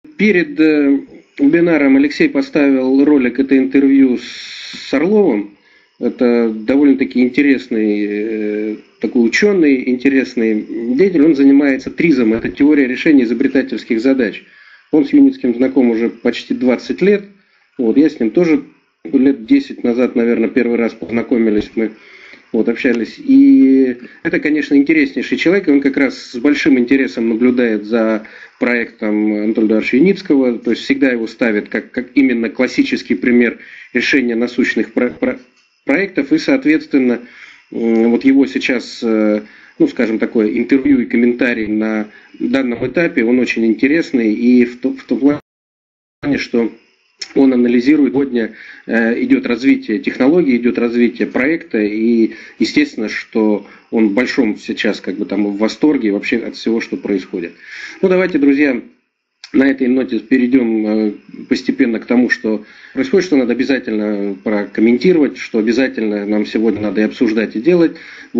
Перед вебинаром Алексей поставил ролик, это интервью с Орловым. Это довольно-таки интересный такой ученый, интересный деятель. Он занимается ТРИЗом, это теория решения изобретательских задач. Он с Юницким знаком уже почти 20 лет. Вот, я с ним тоже лет 10 назад, наверное, первый раз познакомились мы. Общались. И это, конечно, интереснейший человек. Он как раз с большим интересом наблюдает за проектом Анатолия Эдуардовича Юницкого. То есть всегда его ставит как именно классический пример решения насущных проектов. И, соответственно, вот его сейчас, скажем, такое интервью и комментарий на данном этапе, он очень интересный. И в том плане, что он анализирует, сегодня идет развитие технологий, идет развитие проекта, и естественно, что он в большом сейчас в восторге вообще от всего, что происходит. Давайте, друзья, на этой ноте перейдем постепенно к тому, что происходит, что надо обязательно прокомментировать, что обязательно нам сегодня надо и обсуждать, и делать.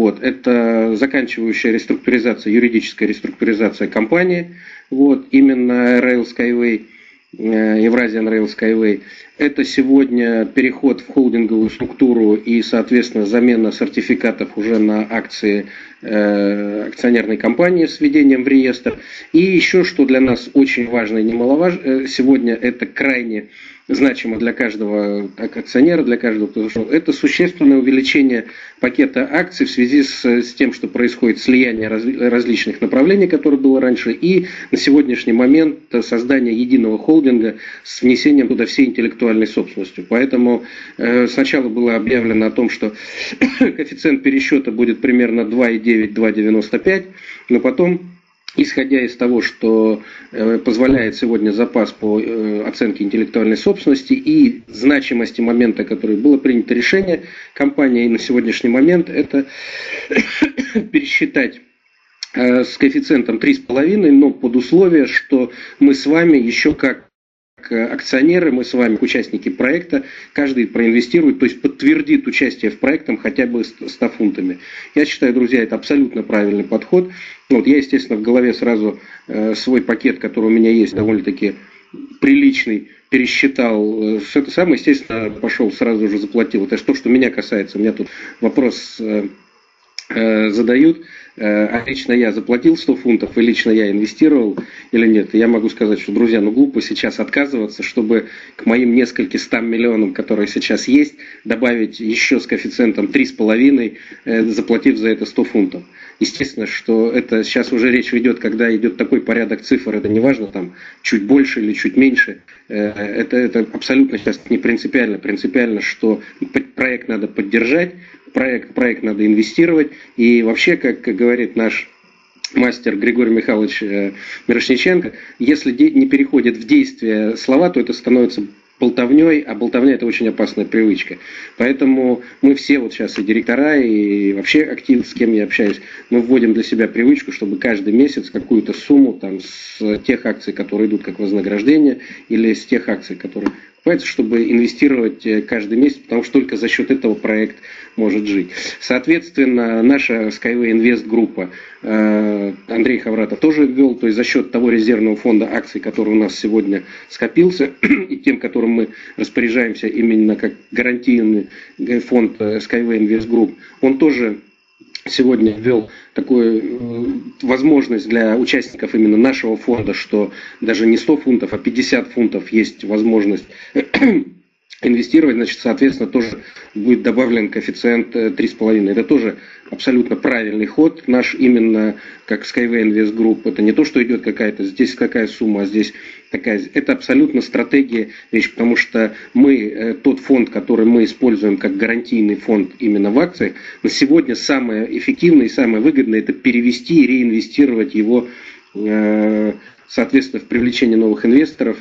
Это заканчивающая реструктуризация, юридическая реструктуризация компании, именно Rail Skyway, Eurasian Rail Skyway. Это сегодня переход в холдинговую структуру и, соответственно, замена сертификатов уже на акции акционерной компании с введением в реестр. И еще, что для нас очень важно и немаловажно, сегодня это крайне значимо для каждого акционера, для каждого, кто зашел, это существенное увеличение пакета акций в связи с тем, что происходит слияние различных направлений, которое было раньше, и на сегодняшний момент создание единого холдинга с внесением туда всей интеллектуальной собственности. Поэтому сначала было объявлено о том, что коэффициент пересчета будет примерно 2,9-2,95, но потом, исходя из того, что позволяет сегодня запас по оценке интеллектуальной собственности и значимости момента, который было принято решение компании на сегодняшний момент, это пересчитать с коэффициентом 3,5, но под условие, что мы с вами еще как акционеры, мы с вами, участники проекта, каждый проинвестирует, то есть подтвердит участие в проекте хотя бы 100 фунтами. Я считаю, друзья, это абсолютно правильный подход. Я, естественно, в голове сразу свой пакет, который у меня есть, довольно-таки приличный, пересчитал. Это самое, естественно, пошел, сразу же заплатил. Это то, что меня касается. У меня тут вопрос задают, а лично я заплатил 100 фунтов, и лично я инвестировал или нет. И я могу сказать, что, друзья, глупо сейчас отказываться, чтобы к моим нескольким 100 миллионам, которые сейчас есть, добавить еще с коэффициентом 3,5, заплатив за это 100 фунтов. Естественно, что это сейчас уже речь ведет, когда идет такой порядок цифр, это не важно, там, чуть больше или чуть меньше, это абсолютно сейчас не принципиально. Принципиально, что проект надо поддержать, проект надо инвестировать, и вообще, как говорит наш мастер Григорий Михайлович Мирошниченко, если не переходят в действие слова, то это становится болтовней, а болтовня — это очень опасная привычка. Поэтому мы все сейчас и директора, и вообще активно, с кем я общаюсь, мы вводим для себя привычку, чтобы каждый месяц какую-то сумму с тех акций, которые идут как вознаграждение, или с тех акций, которые покупаются, чтобы инвестировать каждый месяц, потому что только за счет этого проект может жить. Соответственно, наша Skyway Invest группа, Андрей Хавратов тоже ввел, то есть за счет того резервного фонда акций, который у нас сегодня скопился, и тем, которым мы распоряжаемся именно как гарантийный фонд Skyway Invest Group, он тоже сегодня ввел такую возможность для участников именно нашего фонда, что даже не 100 фунтов, а 50 фунтов есть возможность инвестировать, значит, соответственно, тоже будет добавлен коэффициент 3,5. Это тоже абсолютно правильный ход. Наш именно как Skyway Invest Group, это не то, что идет какая-то, здесь какая сумма, а здесь такая. Это абсолютно стратегия вещь, потому что мы, тот фонд, который мы используем как гарантийный фонд именно в акциях, на сегодня самое эффективное и самое выгодное — это перевести и реинвестировать его соответственно, в привлечение новых инвесторов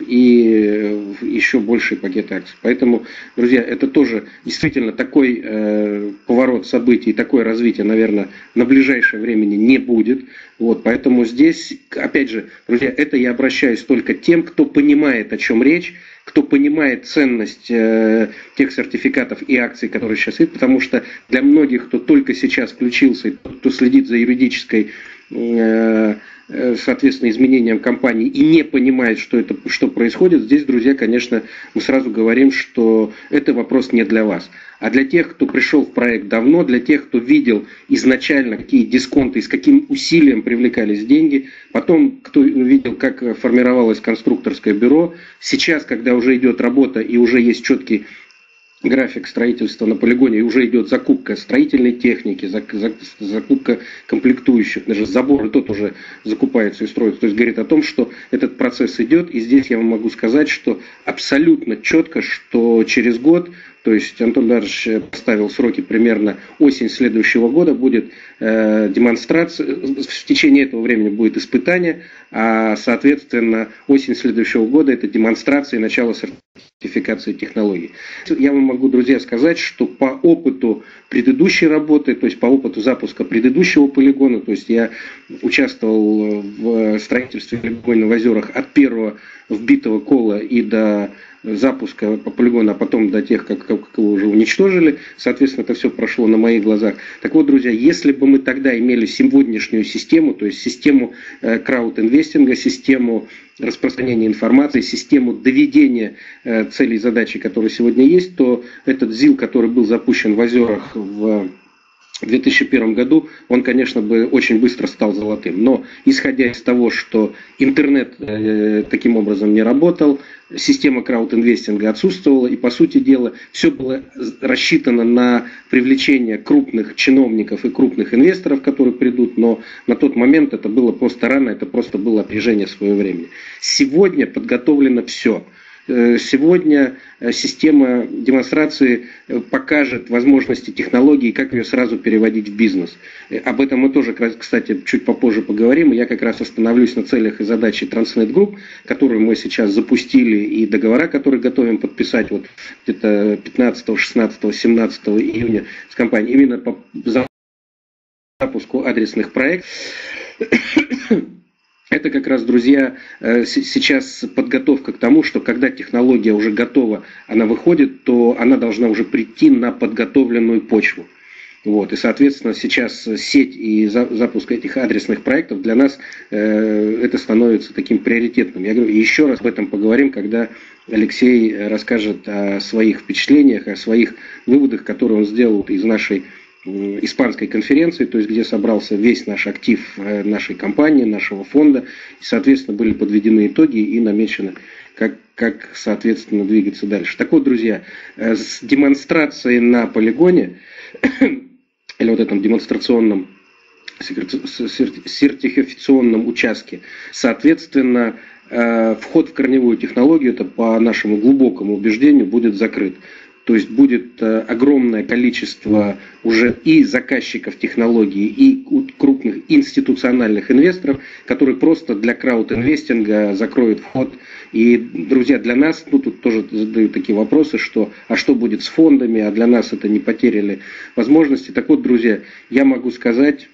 и еще больший пакет акций. Поэтому, друзья, это тоже действительно такой поворот событий, такое развитие, наверное, на ближайшее время не будет. Поэтому здесь, опять же, друзья, это я обращаюсь только к тем, кто понимает, о чем речь, кто понимает ценность тех сертификатов и акций, которые сейчас есть, потому что для многих, кто только сейчас включился, кто следит за юридической соответственно, изменениям компании и не понимает, что происходит, здесь, друзья, конечно, мы сразу говорим, что это вопрос не для вас. А для тех, кто пришел в проект давно, для тех, кто видел изначально, какие дисконты и с каким усилием привлекались деньги, потом, кто видел, как формировалось конструкторское бюро, сейчас, когда уже идет работа и уже есть четкий график строительства на полигоне, и уже идет закупка строительной техники, закупка комплектующих, даже забор и тот уже закупается и строится. То есть говорит о том, что этот процесс идет, и здесь я вам могу сказать, что абсолютно четко, что через год, то есть Антон Эдуардович поставил сроки примерно осень следующего года, будет демонстрация, в течение этого времени будет испытание, а соответственно осень следующего года это демонстрация и начало сертификации технологий. Я вам могу, друзья, сказать, что по опыту предыдущей работы, то есть по опыту запуска предыдущего полигона, то есть я участвовал в строительстве полигона в Озерах от первого вбитого кола и до запуска по полигону, а потом до тех, как его уже уничтожили. Соответственно, это все прошло на моих глазах. Так вот, друзья, если бы мы тогда имели сегодняшнюю систему, то есть систему краудинвестинга, систему распространения информации, систему доведения целей и задачи, которые сегодня есть, то этот ЗИЛ, который был запущен в Озерах в 2001 году, он, конечно, бы очень быстро стал золотым. Но, исходя из того, что интернет таким образом не работал, система краудинвестинга отсутствовала, и, по сути дела, все было рассчитано на привлечение крупных чиновников и крупных инвесторов, которые придут, но на тот момент это было просто рано, это просто было опережение своего времени. Сегодня подготовлено все. Сегодня система демонстрации покажет возможности технологий, как ее сразу переводить в бизнес. Об этом мы тоже, кстати, чуть попозже поговорим. Я как раз остановлюсь на целях и задачах Transnet Group, которую мы сейчас запустили, и договора, которые готовим подписать вот где-то 15, 16, 17 июня с компанией именно по запуску адресных проектов. Это как раз, друзья, сейчас подготовка к тому, что когда технология уже готова, она выходит, то она должна уже прийти на подготовленную почву. Вот. И, соответственно, сейчас сеть и запуск этих адресных проектов для нас это становится таким приоритетным. Я говорю, еще раз об этом поговорим, когда Алексей расскажет о своих впечатлениях, о своих выводах, которые он сделал из нашей испанской конференции, то есть где собрался весь наш актив нашей компании, нашего фонда, и, соответственно, были подведены итоги и намечено, как соответственно, двигаться дальше. Так вот, друзья, с демонстрацией на полигоне, или вот этом демонстрационном сертификационном участке, соответственно, вход в корневую технологию, это по нашему глубокому убеждению, будет закрыт. То есть будет огромное количество уже и заказчиков технологий, и крупных институциональных инвесторов, которые просто для краудинвестинга закроют вход. И, друзья, для нас, тут тоже задают такие вопросы, что что будет с фондами, а для нас это не потеряли возможности. Так вот, друзья, я могу сказать,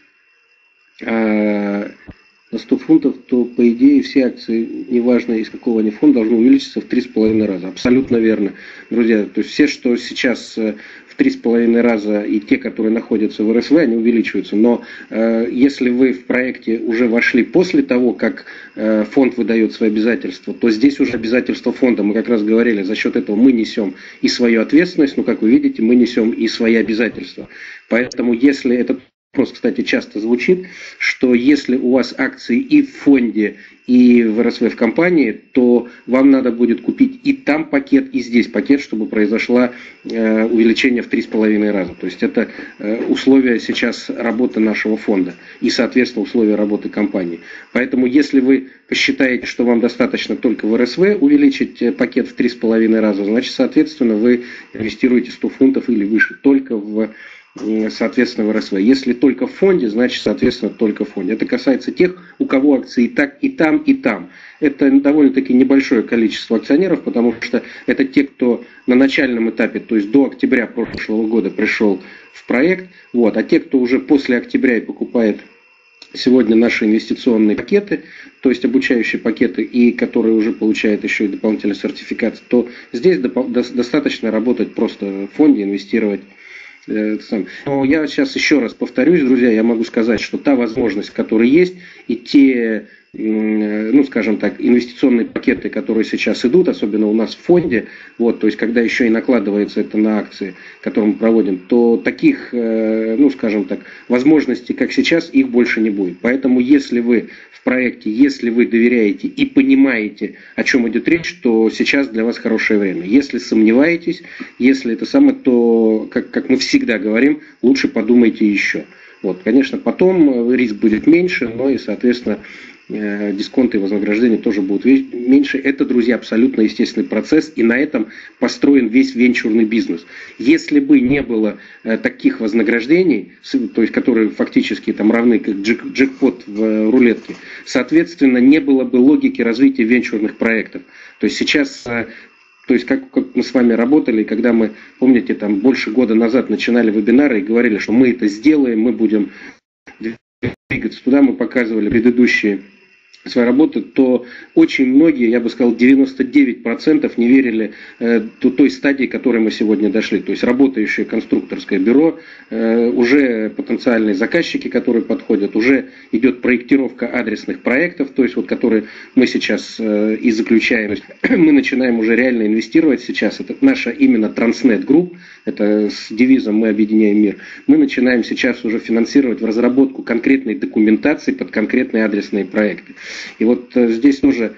на 100 фунтов, то, по идее, все акции, неважно из какого они фонда, должны увеличиться в 3,5 раза. Абсолютно верно. Друзья, то есть все, что сейчас в 3,5 раза и те, которые находятся в РСВ, они увеличиваются. Но если вы в проекте уже вошли после того, как фонд выдает свои обязательства, то здесь уже обязательства фонда. Мы как раз говорили, за счет этого мы несем и свою ответственность, но, как вы видите, мы несем и свои обязательства. Поэтому, если это... Вопрос, кстати, часто звучит, что если у вас акции и в фонде, и в РСВ в компании, то вам надо будет купить и там пакет, и здесь пакет, чтобы произошло увеличение в 3,5 раза. То есть это условия сейчас работы нашего фонда и, соответственно, условия работы компании. Поэтому если вы посчитаете, что вам достаточно только в РСВ увеличить пакет в 3,5 раза, значит, соответственно, вы инвестируете 100 фунтов или выше только соответственно, в РСВ. Если только в фонде, значит, соответственно, только в фонде. Это касается тех, у кого акции и так, и там, и там. Это довольно-таки небольшое количество акционеров, потому что это те, кто на начальном этапе, то есть до октября прошлого года пришел в проект, вот, а те, кто уже после октября и покупает сегодня наши инвестиционные пакеты, то есть обучающие пакеты, и которые уже получают еще и дополнительный сертификат, то здесь достаточно работать просто в фонде, инвестировать Но я сейчас еще раз повторюсь, друзья, я могу сказать, что та возможность, которая есть, и те, ну, скажем так, инвестиционные пакеты, которые сейчас идут, особенно у нас в фонде, вот, то есть когда еще и накладывается это на акции, которые мы проводим, то таких, ну, скажем так, возможностей, как сейчас, их больше не будет. Поэтому если вы в проекте, если вы доверяете и понимаете, о чем идет речь, то сейчас для вас хорошее время. Если сомневаетесь, если это самое, то, как мы всегда говорим, лучше подумайте еще. Вот, конечно, потом риск будет меньше, но и, соответственно, дисконты и вознаграждения тоже будут меньше. Это, друзья, абсолютно естественный процесс, и на этом построен весь венчурный бизнес. Если бы не было таких вознаграждений, то есть которые фактически там равны как джекпот в рулетке, соответственно, не было бы логики развития венчурных проектов. То есть сейчас, то есть как мы с вами работали, когда мы, помните, там больше года назад начинали вебинары и говорили, что мы это сделаем, мы будем двигаться туда, мы показывали предыдущие своей работы, то очень многие, я бы сказал, 99% не верили той стадии, к которой мы сегодня дошли. То есть работающее конструкторское бюро, уже потенциальные заказчики, которые подходят, уже идет проектировка адресных проектов, то есть вот которые мы сейчас и заключаем. Мы начинаем уже реально инвестировать сейчас. Это наша именно Transnet Group, это с девизом «Мы объединяем мир». Мы начинаем сейчас уже финансировать в разработку конкретной документации под конкретные адресные проекты. И вот здесь тоже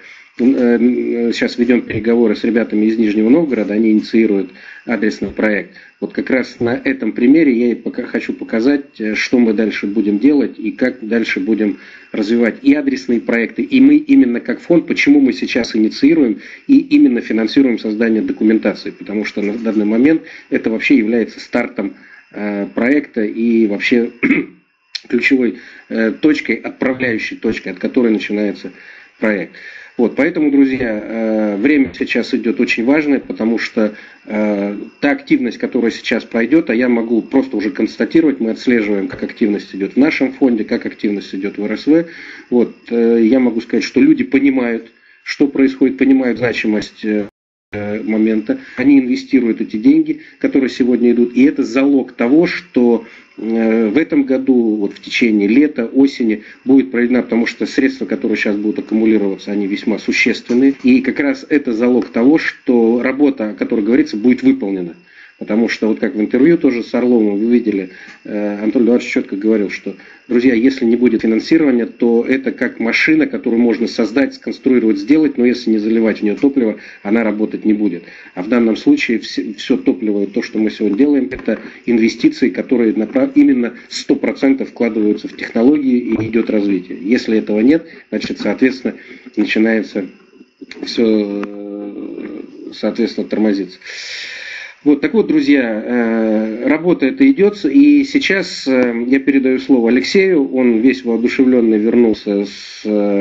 сейчас ведем переговоры с ребятами из Нижнего Новгорода, они инициируют адресный проект. Вот как раз на этом примере я и хочу показать, что мы дальше будем делать и как дальше будем развивать и адресные проекты. И мы именно как фонд, почему мы сейчас инициируем и именно финансируем создание документации, потому что на данный момент это вообще является стартом проекта и вообще ключевой точкой, отправляющей точкой, от которой начинается проект. Вот, поэтому, друзья, время сейчас идет очень важное, потому что та активность, которая сейчас пройдет, а я могу просто уже констатировать, мы отслеживаем, как активность идет в нашем фонде, как активность идет в РСВ. Вот, я могу сказать, что люди понимают, что происходит, понимают значимость момента, они инвестируют эти деньги, которые сегодня идут, и это залог того, что в этом году, вот в течение лета, осени будет проведена, потому что средства, которые сейчас будут аккумулироваться, они весьма существенные, и как раз это залог того, что работа, о которой говорится, будет выполнена. Потому что, вот как в интервью тоже с Орловым вы видели, Антон Леонидович четко говорил, что, друзья, если не будет финансирования, то это как машина, которую можно создать, сконструировать, сделать, но если не заливать в нее топливо, она работать не будет. А в данном случае все топливо, то, что мы сегодня делаем, это инвестиции, которые именно 100% вкладываются в технологии и идет развитие. Если этого нет, значит, соответственно, начинается все, соответственно, тормозиться. Вот, так вот, друзья, работа эта идет, и сейчас я передаю слово Алексею, он весь воодушевленный вернулся с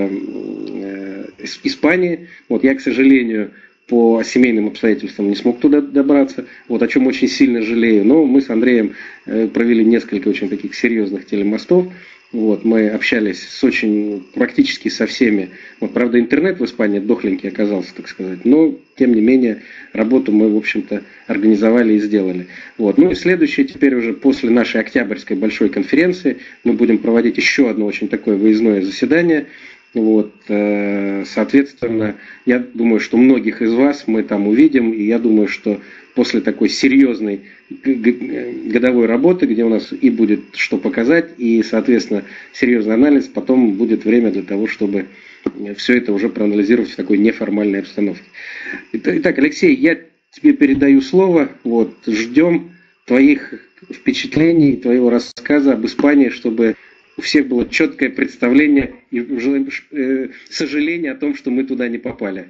Испании. Вот, я, к сожалению, по семейным обстоятельствам не смог туда добраться, вот, о чем очень сильно жалею, но мы с Андреем провели несколько очень таких серьезных телемостов. Вот, мы общались практически со всеми. Вот, правда, интернет в Испании дохленький оказался, так сказать, но, тем не менее, работу мы, в общем-то, организовали и сделали. Вот. Ну и следующее, теперь уже после нашей октябрьской большой конференции, мы будем проводить еще одно очень такое выездное заседание. Вот, соответственно, я думаю, что многих из вас мы там увидим, и я думаю, что после такой серьезной годовой работы, где у нас и будет что показать, и, соответственно, серьезный анализ, потом будет время для того, чтобы все это уже проанализировать в такой неформальной обстановке. Итак, Алексей, я тебе передаю слово, вот, ждем твоих впечатлений, твоего рассказа об Испании, чтобы у всех было четкое представление и сожаление о том, что мы туда не попали.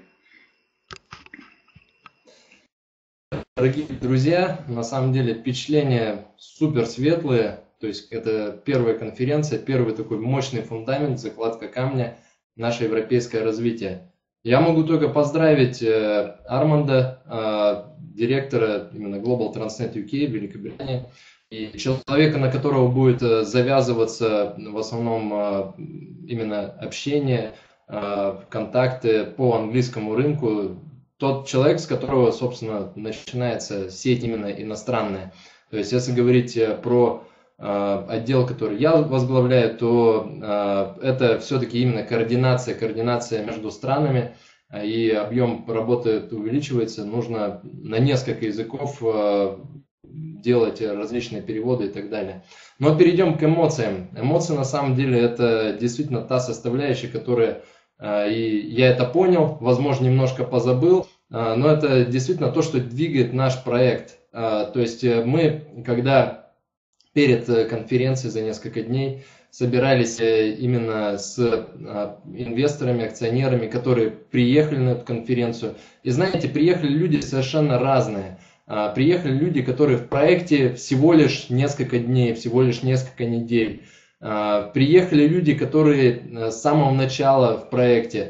Дорогие друзья, на самом деле впечатления супер светлые, то есть это первая конференция, первый такой мощный фундамент, закладка камня, наше европейское развитие. Я могу только поздравить Арманда, директора именно Global Transnet UK Великобритании, и человека, на которого будет завязываться в основном именно общение, контакты по английскому рынку. Тот человек, с которого, собственно, начинается сеть именно иностранная. То есть, если говорить про отдел, который я возглавляю, то это все-таки именно координация между странами, и объем работы увеличивается, нужно на несколько языков делать различные переводы и так далее. Но перейдем к эмоциям. Эмоции на самом деле это действительно та составляющая, которая, и я это понял, возможно, немножко позабыл, но это действительно то, что двигает наш проект. То есть мы, когда перед конференцией за несколько дней собирались именно с инвесторами, акционерами, которые приехали на эту конференцию. И знаете, приехали люди совершенно разные. Приехали люди, которые в проекте всего лишь несколько дней, всего лишь несколько недель. Приехали люди, которые с самого начала в проекте.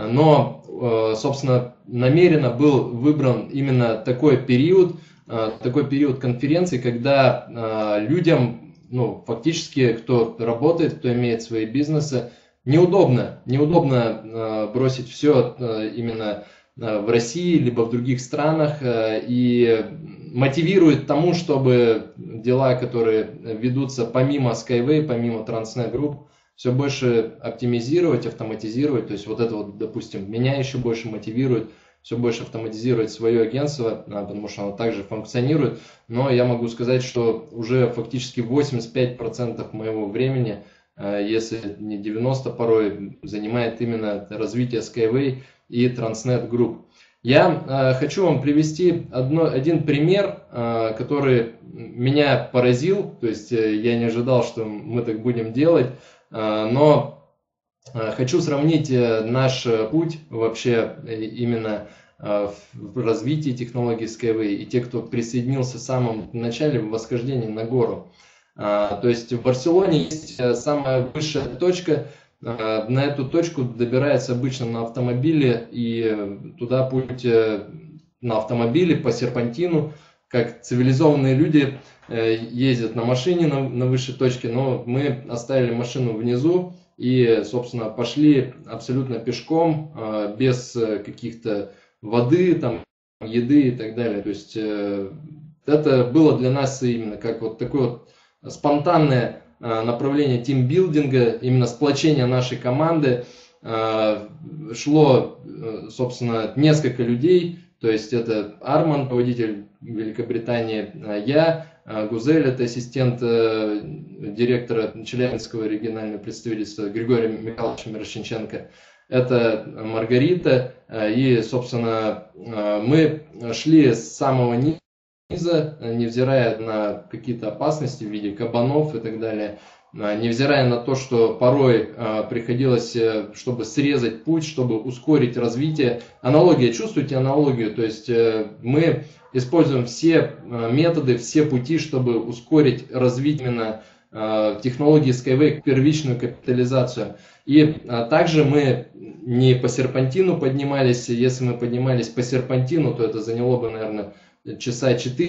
Но, собственно, намеренно был выбран именно такой период конференции, когда людям, фактически, кто работает, кто имеет свои бизнесы, неудобно бросить все именно в России, либо в других странах, и мотивирует тому, чтобы дела, которые ведутся помимо Skyway, помимо Transnet Group, все больше оптимизировать, автоматизировать. То есть вот это вот, допустим, меня еще больше мотивирует все больше автоматизировать свое агентство, потому что оно также функционирует. Но я могу сказать, что уже фактически 85% моего времени, если не 90% порой, занимает именно развитие Skyway и Transnet Group. Я хочу вам привести один пример, который меня поразил. То есть я не ожидал, что мы так будем делать, но хочу сравнить наш путь вообще именно в развитии технологий Skyway и те, кто присоединился в самом начале в восхождении на гору. То есть в Барселоне есть самая высшая точка. На эту точку добирается обычно на автомобиле, и туда путь на автомобиле по серпантину, как цивилизованные люди ездят на машине на высшей точке, но мы оставили машину внизу и, собственно, пошли абсолютно пешком, без каких-то воды, там, еды и так далее. То есть это было для нас именно как вот такое вот спонтанное направление тимбилдинга, именно сплочение нашей команды. Шло, собственно, несколько людей, то есть это Арман, руководитель Великобритании, я, Гузель, это ассистент директора Челябинского регионального представительства Григория Михайловича Мирошниченко, это Маргарита, и, собственно, мы шли с самого низа, невзирая на какие-то опасности в виде кабанов и так далее, невзирая на то, что порой приходилось, чтобы срезать путь, чтобы ускорить развитие. Аналогия, чувствуете аналогию? То есть мы используем все методы, все пути, чтобы ускорить развитие именно технологии Skyway, первичную капитализацию. И также мы не по серпантину поднимались. Если мы поднимались по серпантину, то это заняло бы, наверное, часа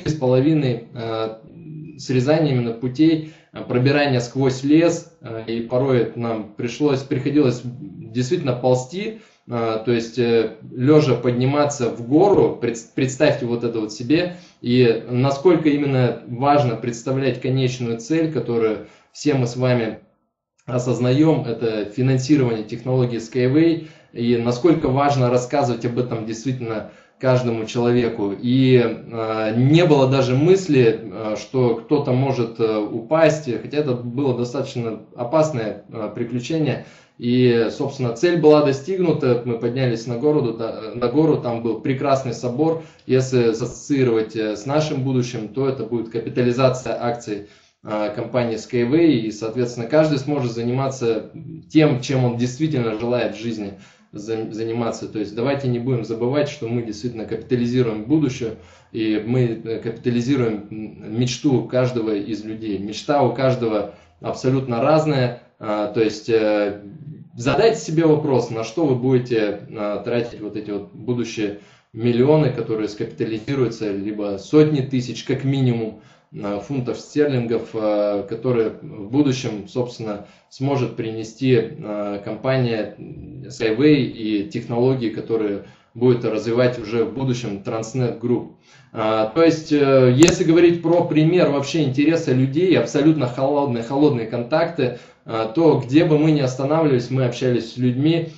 4,5 срезания именно путей, пробирания сквозь лес, и порой нам приходилось действительно ползти, то есть лежа подниматься в гору. Представьте вот это вот себе, и насколько именно важно представлять конечную цель, которую все мы с вами осознаем, это финансирование технологии Skyway, и насколько важно рассказывать об этом действительно каждому человеку. И не было даже мысли, что кто-то может упасть, хотя это было достаточно опасное приключение. И, собственно, цель была достигнута, мы поднялись на гору, там был прекрасный собор. Если ассоциировать с нашим будущим, то это будет капитализация акций компании Skyway, и, соответственно, каждый сможет заниматься тем, чем он действительно желает в жизни заниматься. То есть давайте не будем забывать, что мы действительно капитализируем будущее, и мы капитализируем мечту каждого из людей. Мечта у каждого абсолютно разная. То есть задайте себе вопрос, на что вы будете тратить вот эти вот будущие миллионы, которые скапитализируются, либо сотни тысяч как минимум фунтов стерлингов, которые в будущем, собственно, сможет принести компания Skyway и технологии, которые будет развивать уже в будущем Transnet Group. То есть, если говорить про пример вообще интереса людей, абсолютно холодные контакты, то где бы мы ни останавливались, мы общались с людьми,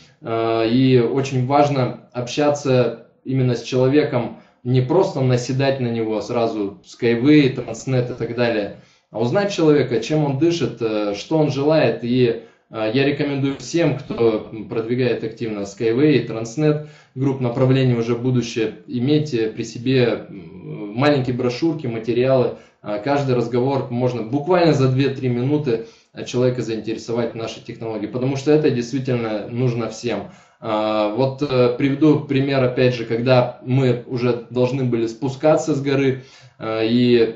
и очень важно общаться именно с человеком, не просто наседать на него сразу, Skyway, Transnet и так далее, а узнать человека, чем он дышит, что он желает. И я рекомендую всем, кто продвигает активно Skyway, Transnet Group направление уже в будущее, иметь при себе маленькие брошюрки, материалы. Каждый разговор можно буквально за 2-3 минуты человека заинтересовать в нашей технологии, потому что это действительно нужно всем. Вот приведу пример, опять же, когда мы уже должны были спускаться с горы, и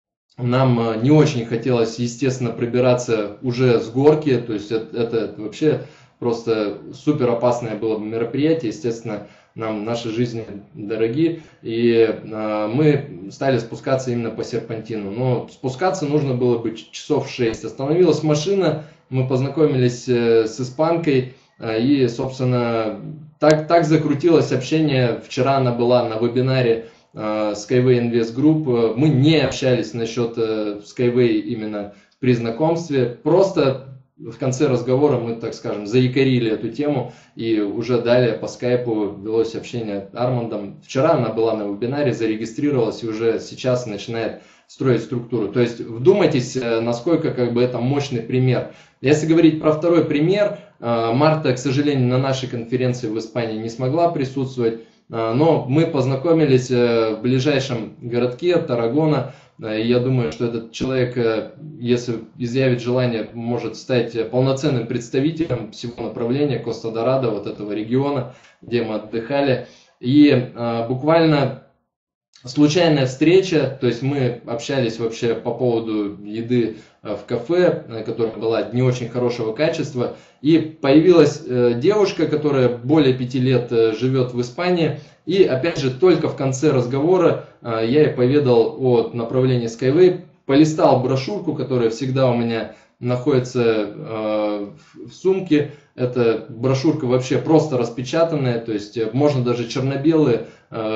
нам не очень хотелось, естественно, прибираться уже с горки, то есть это вообще просто супер опасное было мероприятие, естественно, нам наши жизни дороги, и мы стали спускаться именно по серпантину. Но спускаться нужно было бы часов 6. Остановилась машина, мы познакомились с испанкой, и, собственно, так закрутилось общение. Вчера она была на вебинаре Skyway Invest Group. Мы не общались насчет Skyway именно при знакомстве, просто в конце разговора мы, так скажем, заякорили эту тему, и уже далее по скайпу велось общение с Армандом. Вчера она была на вебинаре, зарегистрировалась и уже сейчас начинает строить структуру. То есть вдумайтесь, насколько это мощный пример. Если говорить про второй пример, Марта, к сожалению, на нашей конференции в Испании не смогла присутствовать, но мы познакомились в ближайшем городке Таррагона. Я думаю, что этот человек, если изъявит желание, может стать полноценным представителем всего направления Коста-Дорадо, вот этого региона, где мы отдыхали. И буквально случайная встреча, то есть мы общались вообще по поводу еды в кафе, которая была не очень хорошего качества, и появилась девушка, которая более 5 лет живет в Испании, и опять же только в конце разговора я ей поведал о направлении Skyway, полистал брошюрку, которая всегда у меня находится в сумке. Эта брошюрка вообще просто распечатанная, то есть можно даже черно-белые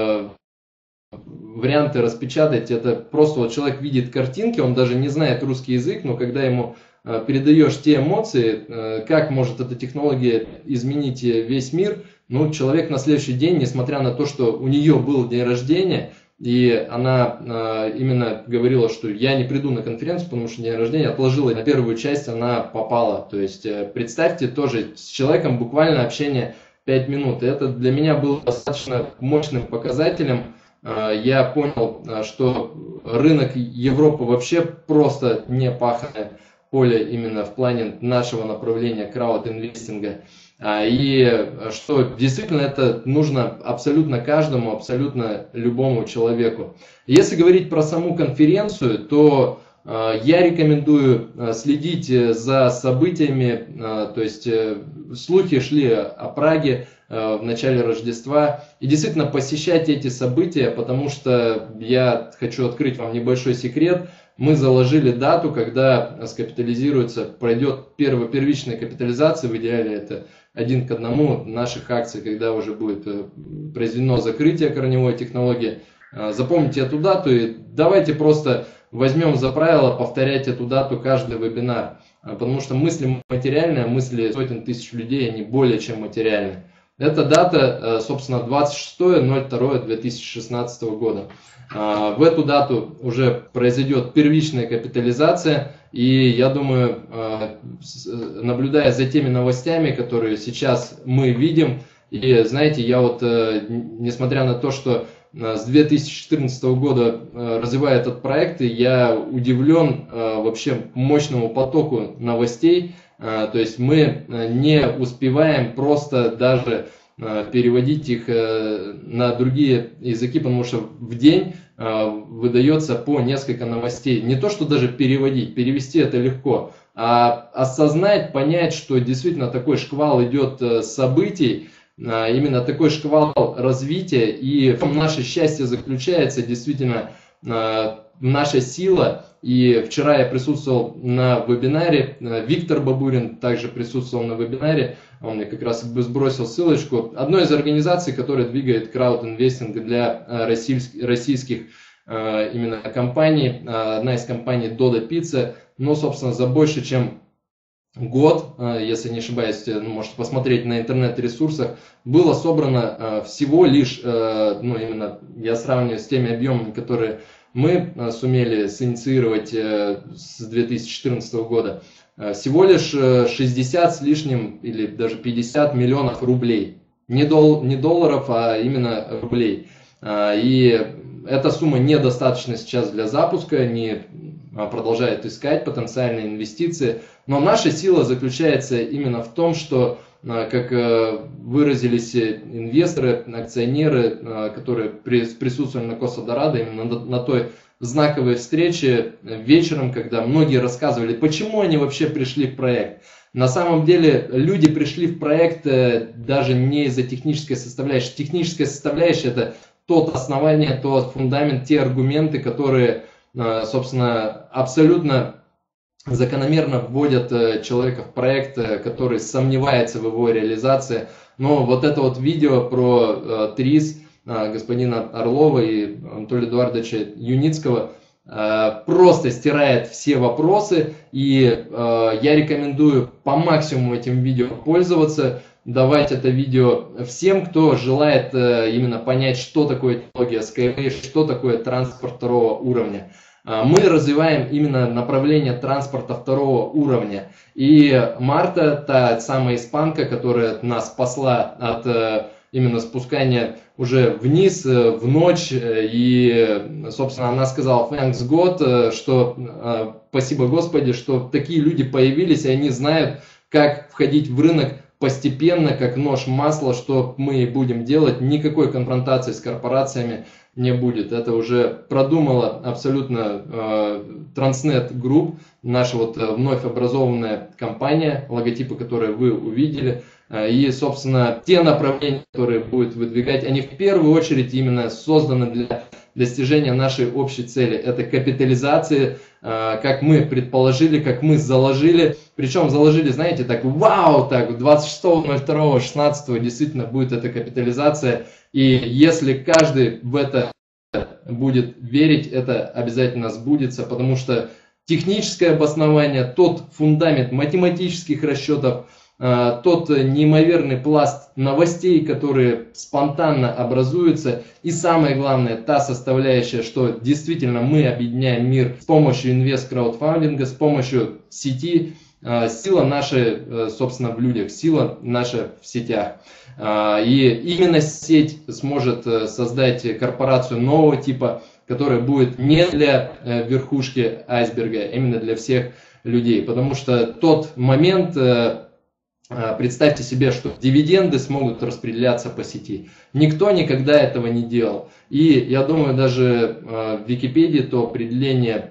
варианты распечатать. Это просто вот человек видит картинки, он даже не знает русский язык, но когда ему передаешь те эмоции, как может эта технология изменить весь мир, ну, человек на следующий день, несмотря на то, что у нее был день рождения, и она именно говорила, что я не приду на конференцию, потому что день рождения, отложила на первую часть, она попала. То есть представьте тоже, с человеком буквально общение 5 минут. И это для меня было достаточно мощным показателем. Я понял, что рынок Европы вообще просто не паханное поле именно в плане нашего направления краудинвестинга. И что действительно это нужно абсолютно каждому, абсолютно любому человеку. Если говорить про саму конференцию, то я рекомендую следить за событиями, то есть слухи шли о Праге в начале Рождества, и действительно посещать эти события, потому что я хочу открыть вам небольшой секрет. Мы заложили дату, когда скапитализируется, пройдет первичная капитализация, в идеале это 1 к 1 наших акций, когда уже будет произведено закрытие корневой технологии. Запомните эту дату и давайте просто возьмем за правило повторять эту дату каждый вебинар, потому что мысли материальные, мысли сотен тысяч людей, они более чем материальные. Эта дата, собственно, 26.02.2016 года. В эту дату уже произойдет первичная капитализация, и я думаю, наблюдая за теми новостями, которые сейчас мы видим, и знаете, я вот, несмотря на то, что с 2014 года развиваю этот проект, я удивлен вообще мощному потоку новостей. То есть мы не успеваем просто даже переводить их на другие языки, потому что в день выдается по несколько новостей. Не то, что даже переводить, перевести это легко, а осознать, понять, что действительно такой шквал идет событий, именно такой шквал развития, и в наше счастье заключается действительно наша сила. И вчера я присутствовал на вебинаре, Виктор Бабурин также присутствовал на вебинаре, он мне как раз сбросил ссылочку. Одной из организаций, которая двигает краудинвестинг для российских именно компаний, одна из компаний Dodo Pizza, но, собственно, за больше чем год, если не ошибаюсь, можете посмотреть на интернет-ресурсах, было собрано всего лишь, ну именно я сравниваю с теми объемами, которые мы сумели синициировать с 2014 года, всего лишь 60 с лишним или даже 50 миллионов рублей. Не долларов, а именно рублей. И эта сумма недостаточна сейчас для запуска, они продолжают искать потенциальные инвестиции. Но наша сила заключается именно в том, что, как выразились инвесторы, акционеры, которые присутствовали на Коса Дорадо, именно на той знаковой встрече вечером, когда многие рассказывали, почему они вообще пришли в проект. На самом деле люди пришли в проект даже не из-за технической составляющей. Техническая составляющая – это тот основание, тот фундамент, те аргументы, которые, собственно, абсолютно закономерно вводят человека в проект, который сомневается в его реализации. Но вот это вот видео про ТРИС господина Орлова и Анатолия Эдуардовича Юницкого просто стирает все вопросы, и я рекомендую по максимуму этим видео пользоваться, давать это видео всем, кто желает именно понять, что такое технология Skyway, что такое транспорт второго уровня. Мы развиваем именно направление транспорта второго уровня. И Марта, та самая испанка, которая нас спасла от именно спускания уже вниз, в ночь, и, собственно, она сказала «Thanks God», что «Спасибо Господи», что такие люди появились, и они знают, как входить в рынок постепенно, как нож в масло, что мы будем делать, никакой конфронтации с корпорациями не будет. Это уже продумала абсолютно Transnet Group, наша вот вновь образованная компания, логотипы, которые вы увидели. И, собственно, те направления, которые будет выдвигать, они в первую очередь именно созданы для достижения нашей общей цели. Это капитализация, как мы предположили, как мы заложили. Причем заложили, знаете, так вау, так 26.02.16 действительно будет эта капитализация. И если каждый в это будет верить, это обязательно сбудется, потому что техническое обоснование, тот фундамент математических расчетов, тот неимоверный пласт новостей, которые спонтанно образуются, и самое главное, та составляющая, что действительно мы объединяем мир с помощью инвест-краудфандинга, с помощью сети. Сила наша, собственно, в людях, сила наша в сетях. И именно сеть сможет создать корпорацию нового типа, которая будет не для верхушки айсберга, а именно для всех людей. Потому что тот момент, представьте себе, что дивиденды смогут распределяться по сети. Никто никогда этого не делал. И я думаю, даже в Википедии то определение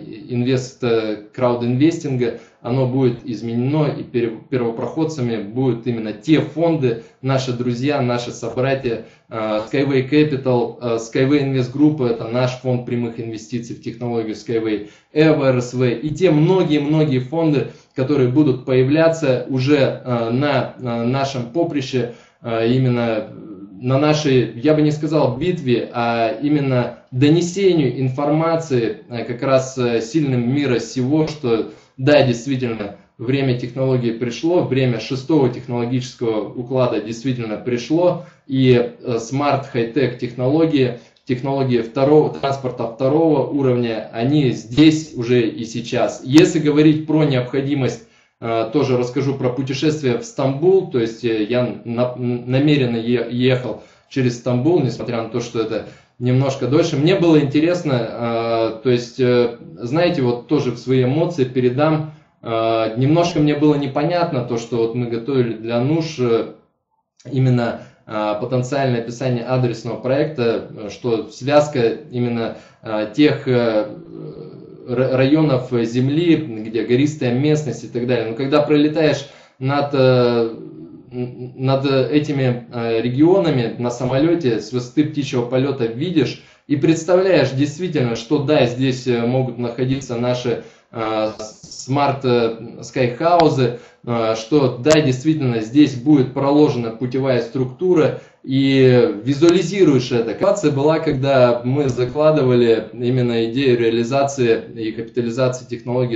краудинвестинга, оно будет изменено, и первопроходцами будут именно те фонды, наши друзья, наши собратья, Skyway Capital, Skyway Invest Group, это наш фонд прямых инвестиций в технологию Skyway, EVO RSV и те многие-многие фонды, которые будут появляться уже на нашем поприще, именно на нашей, я бы не сказал битве, а именно донесению информации как раз сильным мира сего, что да, действительно, время технологий пришло, время 6-го технологического уклада действительно пришло, и Smart High-Tech технологии, транспорта второго уровня, они здесь уже и сейчас. Если говорить про необходимость, тоже расскажу про путешествие в Стамбул, то есть я намеренно ехал через Стамбул, несмотря на то, что это немножко дольше. Мне было интересно, то есть, знаете, вот тоже в свои эмоции передам, немножко мне было непонятно то, что вот мы готовили для НУШ именно потенциальное описание адресного проекта, что связка именно тех районов земли, где гористая местность и так далее. Но когда пролетаешь над этими регионами на самолете, с высоты птичьего полета видишь, И представляешь действительно, что да, здесь могут находиться наши смарт-скайхаузы, что да, действительно здесь будет проложена путевая структура, и визуализируешь это. Ситуация была, когда мы закладывали именно идею реализации и капитализации технологии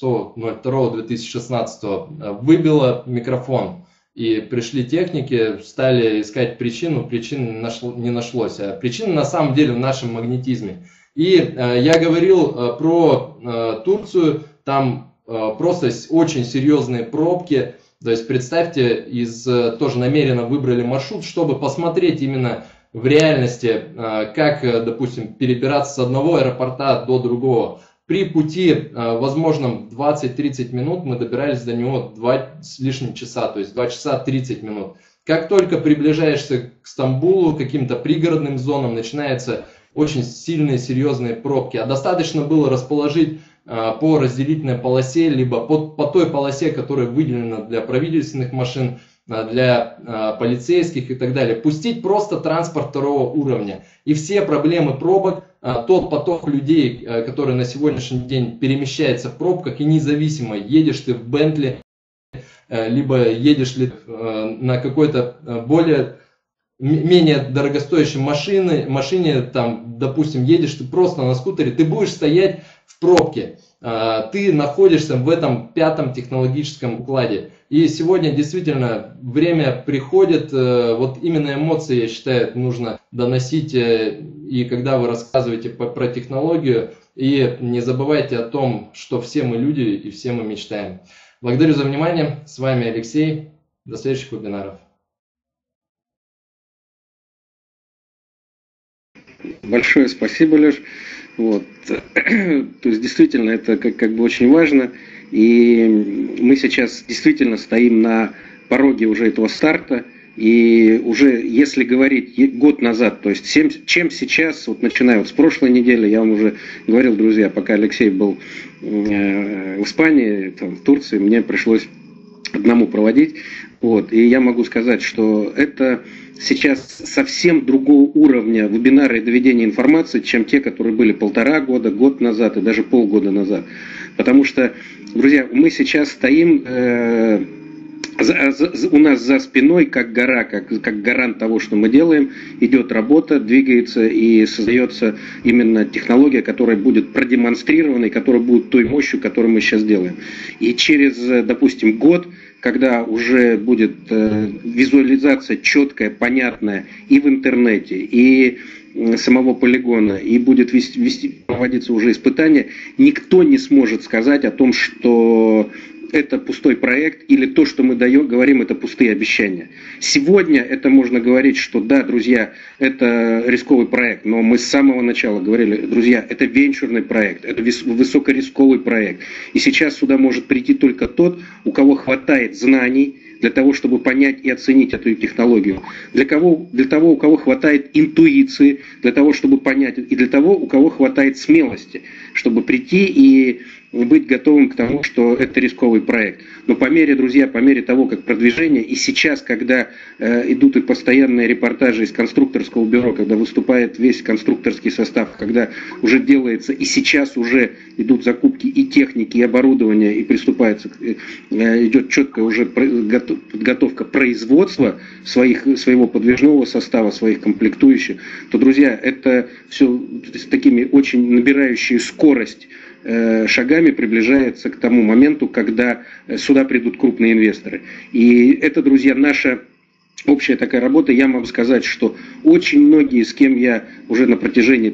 26.02.2016. Выбило микрофон, и пришли техники, стали искать причину, причин не нашлось. А причина на самом деле в нашем магнетизме. И я говорил про Турцию, там просто очень серьезные пробки. То есть представьте, тоже намеренно выбрали маршрут, чтобы посмотреть именно в реальности, как, допустим, перебираться с одного аэропорта до другого. При пути, возможном 20-30 минут, мы добирались до него 2 с лишним часа, то есть 2 часа 30 минут. Как только приближаешься к Стамбулу, к каким-то пригородным зонам, начинаются очень сильные, серьезные пробки. А достаточно было расположить по разделительной полосе, либо по той полосе, которая выделена для правительственных машин, для полицейских и так далее. Пустить просто транспорт второго уровня. И все проблемы пробок, тот поток людей, который на сегодняшний день перемещается в пробках, и независимо, едешь ты в Бентли, либо едешь ли на какой-то менее дорогостоящей машине, там, допустим, едешь ты просто на скутере, ты будешь стоять в пробке. Ты находишься в этом 5-м технологическом укладе. И сегодня действительно время приходит, вот именно эмоции, я считаю, нужно доносить, и когда вы рассказываете про технологию, и не забывайте о том, что все мы люди и все мы мечтаем. Благодарю за внимание. С вами Алексей. До следующих вебинаров. Большое спасибо, Леш. Вот. То есть действительно это как бы очень важно. И мы сейчас действительно стоим на пороге уже этого старта. И уже, если говорить год назад, то есть чем сейчас, вот начиная вот с прошлой недели, я вам уже говорил, друзья, пока Алексей был в Испании, там, в Турции, мне пришлось одному проводить. Вот. И я могу сказать, что это сейчас совсем другого уровня вебинары и доведения информации, чем те, которые были 1,5 года, год назад и даже полгода назад. Потому что, друзья, мы сейчас стоим, у нас за спиной, как гора, как гарант того, что мы делаем, идет работа, двигается и создается именно технология, которая будет продемонстрирована и которая будет той мощью, которую мы сейчас делаем. И через, допустим, год, когда уже будет визуализация четкая, понятная и в интернете, и самого полигона, и будет проводиться уже испытания, никто не сможет сказать о том, что это пустой проект, или то, что мы говорим, это пустые обещания. Сегодня это можно говорить, что да, друзья, это рисковый проект, но мы с самого начала говорили, друзья, это венчурный проект, это высокорисковый проект. И сейчас сюда может прийти только тот, у кого хватает знаний для того, чтобы понять и оценить эту технологию. Для того, у кого хватает интуиции, для того, чтобы понять, и для того, у кого хватает смелости, чтобы прийти и быть готовым к тому, что это рисковый проект. Но по мере, друзья, по мере того, как продвижение, и сейчас, когда идут и постоянные репортажи из конструкторского бюро, когда выступает весь конструкторский состав, когда уже делается, и сейчас уже идут закупки и техники, и оборудования, и приступается, идет четкая уже подготовка производства своего подвижного состава, своих комплектующих, то, друзья, это все с такими очень набирающие скорость шагами приближается к тому моменту, когда сюда придут крупные инвесторы. И это, друзья, наша общая такая работа. Я могу сказать, что очень многие, с кем я уже на протяжении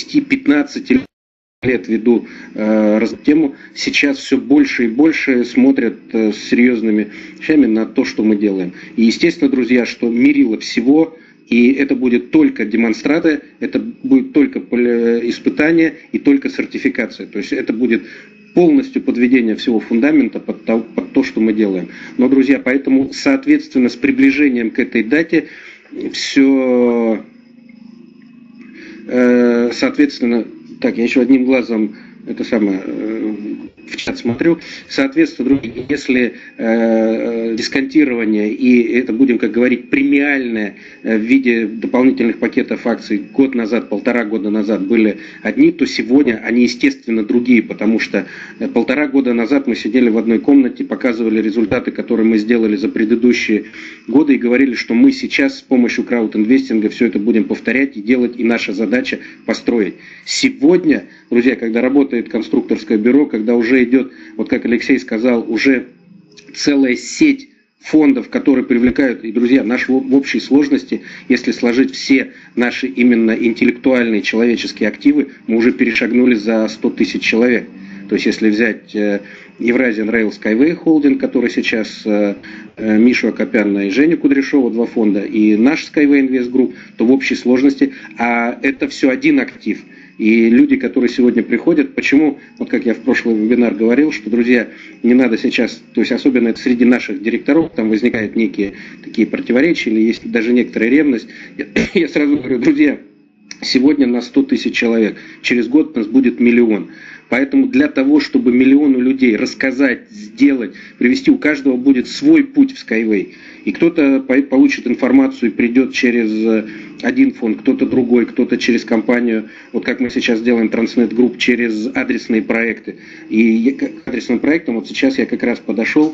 10-15 лет веду тему, сейчас все больше и больше смотрят с серьезными вещами на то, что мы делаем. И естественно, друзья, что мерило всего, и это будет только демонстрация, это будет только испытание и только сертификация. То есть это будет полностью подведение всего фундамента под то, что мы делаем. Но, друзья, поэтому, соответственно, с приближением к этой дате все, соответственно, так, я еще одним глазом это самое, в чат смотрю. Соответственно, друзья, если дисконтирование и это, будем как говорить, премиальное в виде дополнительных пакетов акций год назад, 1,5 года назад были одни, то сегодня они, естественно, другие, потому что 1,5 года назад мы сидели в одной комнате, показывали результаты, которые мы сделали за предыдущие годы и говорили, что мы сейчас с помощью краудинвестинга все это будем повторять и делать, и наша задача построить. Сегодня, друзья, когда работает конструкторское бюро, когда уже идет, вот как Алексей сказал, уже целая сеть фондов, которые привлекают, и, друзья, наши в общей сложности, если сложить все наши именно интеллектуальные человеческие активы, мы уже перешагнули за 100 тысяч человек. То есть, если взять Eurasian Rail Skyway Holding, который сейчас Мишу Акопяна и Женю Кудряшова, 2 фонда, и наш Skyway Invest Group, то в общей сложности, а это все один актив. И люди, которые сегодня приходят, почему, вот как я в прошлый вебинар говорил, что, друзья, не надо сейчас, то есть особенно это среди наших директоров, там возникают некие такие противоречия, или есть даже некоторая ревность. Я сразу говорю, друзья, сегодня нас 100 тысяч человек, через год нас будет 1 миллион. Поэтому для того, чтобы миллиону людей рассказать, сделать, привести, у каждого будет свой путь в Skyway. И кто-то получит информацию и придет через один фонд, кто-то другой, кто-то через компанию, вот как мы сейчас делаем Transnet Group, через адресные проекты. И к адресным проектам вот сейчас я как раз подошел.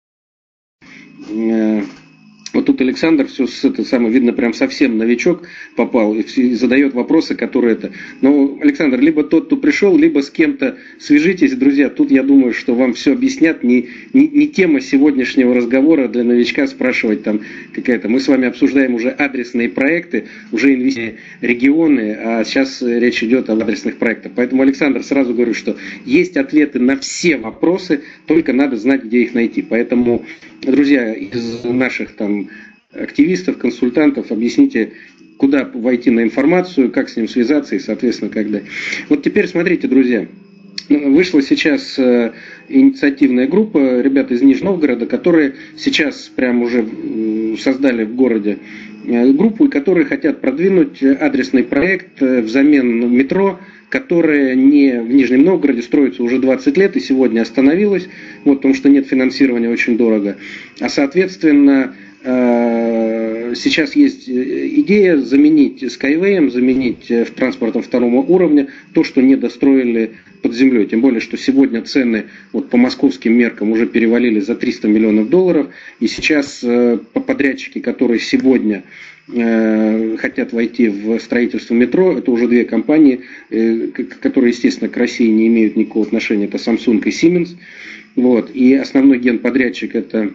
Вот тут Александр, все это самое, видно, прям совсем новичок попал и задает вопросы, которые это. Но, Александр, либо тот, кто пришел, либо с кем-то свяжитесь, друзья. Тут я думаю, что вам все объяснят. Не тема сегодняшнего разговора для новичка спрашивать там какая-то. Мы с вами обсуждаем уже адресные проекты, уже инвестиции регионы, а сейчас речь идет об адресных проектах. Поэтому, Александр, сразу говорю, что есть ответы на все вопросы, только надо знать, где их найти. Поэтому, друзья, из наших там активистов, консультантов, объясните, куда войти на информацию, как с ним связаться и, соответственно, когда. Вот теперь смотрите, друзья, вышла сейчас инициативная группа ребят из Нижнего Новгорода, которые сейчас прям уже создали в городе группу, и которые хотят продвинуть адресный проект взамен метро, которое не в Нижнем Новгороде строится уже 20 лет и сегодня остановилось, вот, потому что нет финансирования, очень дорого. А соответственно, сейчас есть идея заменить Skyway, заменить в транспортом 2-го уровня то, что не достроили под землей. Тем более, что сегодня цены вот, по московским меркам уже перевалили за $300 миллионов. И сейчас подрядчики, которые сегодня хотят войти в строительство метро, это уже 2 компании, которые, естественно, к России не имеют никакого отношения, это Samsung и Siemens. Вот. И основной генподрядчик это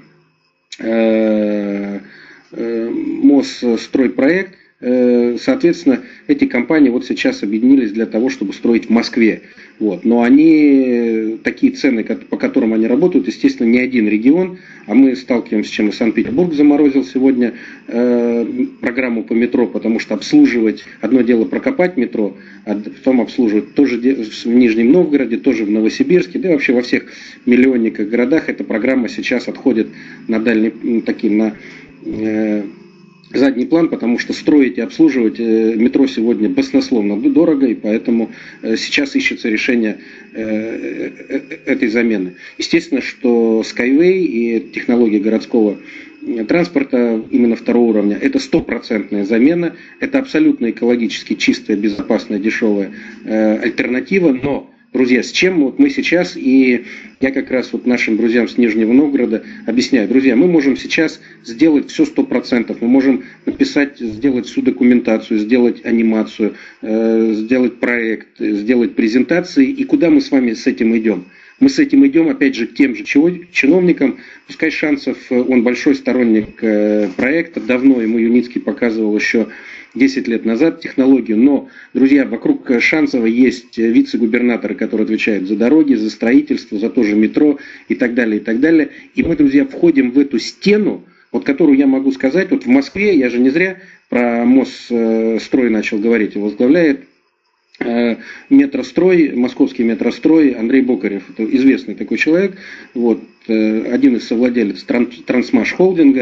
Мосстройпроект. Соответственно, эти компании вот сейчас объединились для того, чтобы строить в Москве. Вот. Но они, такие цены, по которым они работают, естественно, не один регион, а мы сталкиваемся с чем и Санкт-Петербург заморозил сегодня программу по метро, потому что обслуживать, одно дело прокопать метро, а потом обслуживать тоже в Нижнем Новгороде, тоже в Новосибирске, да и вообще во всех миллионниках городах эта программа сейчас отходит на дальний, такие, на задний план, потому что строить и обслуживать метро сегодня баснословно дорого, и поэтому сейчас ищется решение этой замены. Естественно, что Skyway и технологии городского транспорта именно 2-го уровня – это 100% замена, это абсолютно экологически чистая, безопасная, дешевая альтернатива, но, друзья, с чем вот мы сейчас, и я как раз вот нашим друзьям с Нижнего Новгорода объясняю, друзья, мы можем сейчас сделать все 100%, мы можем написать, сделать всю документацию, сделать анимацию, сделать проект, сделать презентации, и куда мы с вами с этим идем? Мы с этим идем, опять же, к тем же чиновникам. Пускай Шанцев, он большой сторонник проекта, давно ему Юницкий показывал еще 10 лет назад технологию, но, друзья, вокруг Шанцева есть вице-губернаторы, которые отвечают за дороги, за строительство, за то же метро и так далее, и так далее. И мы, друзья, входим в эту стену, вот которую я могу сказать, вот в Москве, я же не зря про Мосстрой начал говорить, возглавляет метрострой, московский метрострой Андрей Бокарев, это известный такой человек, вот, один из совладелец Трансмаш холдинга,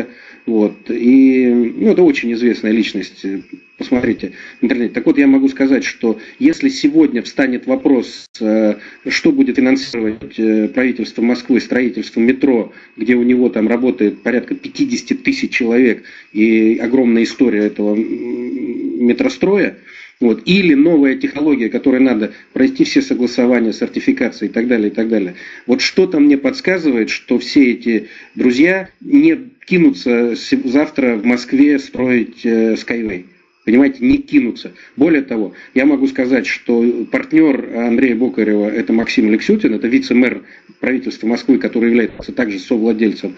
Вот. И это очень известная личность. Посмотрите в интернете. Так вот, я могу сказать, что если сегодня встанет вопрос, что будет финансировать правительство Москвы, строительство метро, где у него там работает порядка 50 тысяч человек и огромная история этого метростроя, вот, или новая технология, которой надо пройти все согласования, сертификации и так далее, и так далее. Вот что-то мне подсказывает, что все эти друзья не кинутся завтра в Москве строить Skyway. Понимаете, не кинутся. Более того, я могу сказать, что партнер Андрея Бокарева – это Максим Алексютин, это вице-мэр правительства Москвы, который является также совладельцем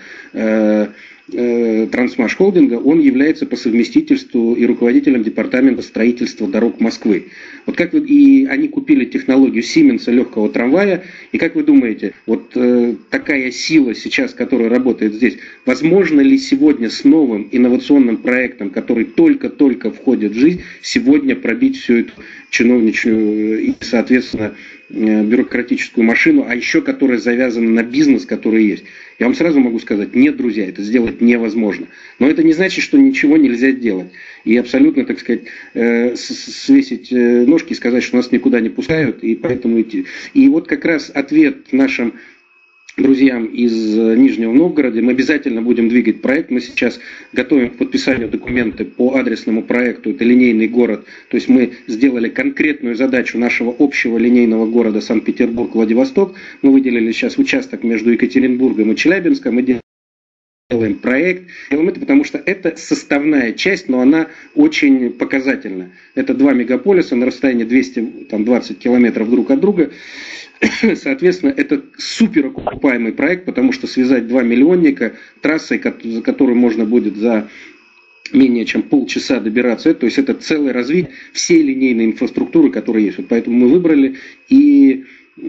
Трансмаш Холдинга, он является по совместительству и руководителем департамента строительства дорог Москвы. Вот как и они купили технологию Сименса легкого трамвая, и как вы думаете, вот такая сила сейчас, которая работает здесь, возможно ли сегодня с новым инновационным проектом, который только-только входит в жизнь, сегодня пробить всю эту чиновничную и, соответственно, бюрократическую машину, а еще которая завязана на бизнес, который есть. Я вам сразу могу сказать, нет, друзья, это сделать невозможно. Но это не значит, что ничего нельзя делать. И абсолютно, так сказать, свесить ножки и сказать, что нас никуда не пускают, и поэтому идти. И вот как раз ответ нашим друзьям из Нижнего Новгорода, мы обязательно будем двигать проект. Мы сейчас готовим к подписанию документы по адресному проекту, это линейный город. То есть мы сделали конкретную задачу нашего общего линейного города Санкт-Петербург-Владивосток. Мы выделили сейчас участок между Екатеринбургом и Челябинском. Мы делаем проект. Делаем это, потому что это составная часть, но она очень показательна. Это два мегаполиса на расстоянии 220 километров друг от друга. Соответственно, это супер окупаемый проект, потому что связать 2 миллионника трассой, за которую можно будет за менее чем полчаса добираться, то есть это целое развитие всей линейной инфраструктуры, которая есть. Вот поэтому мы выбрали и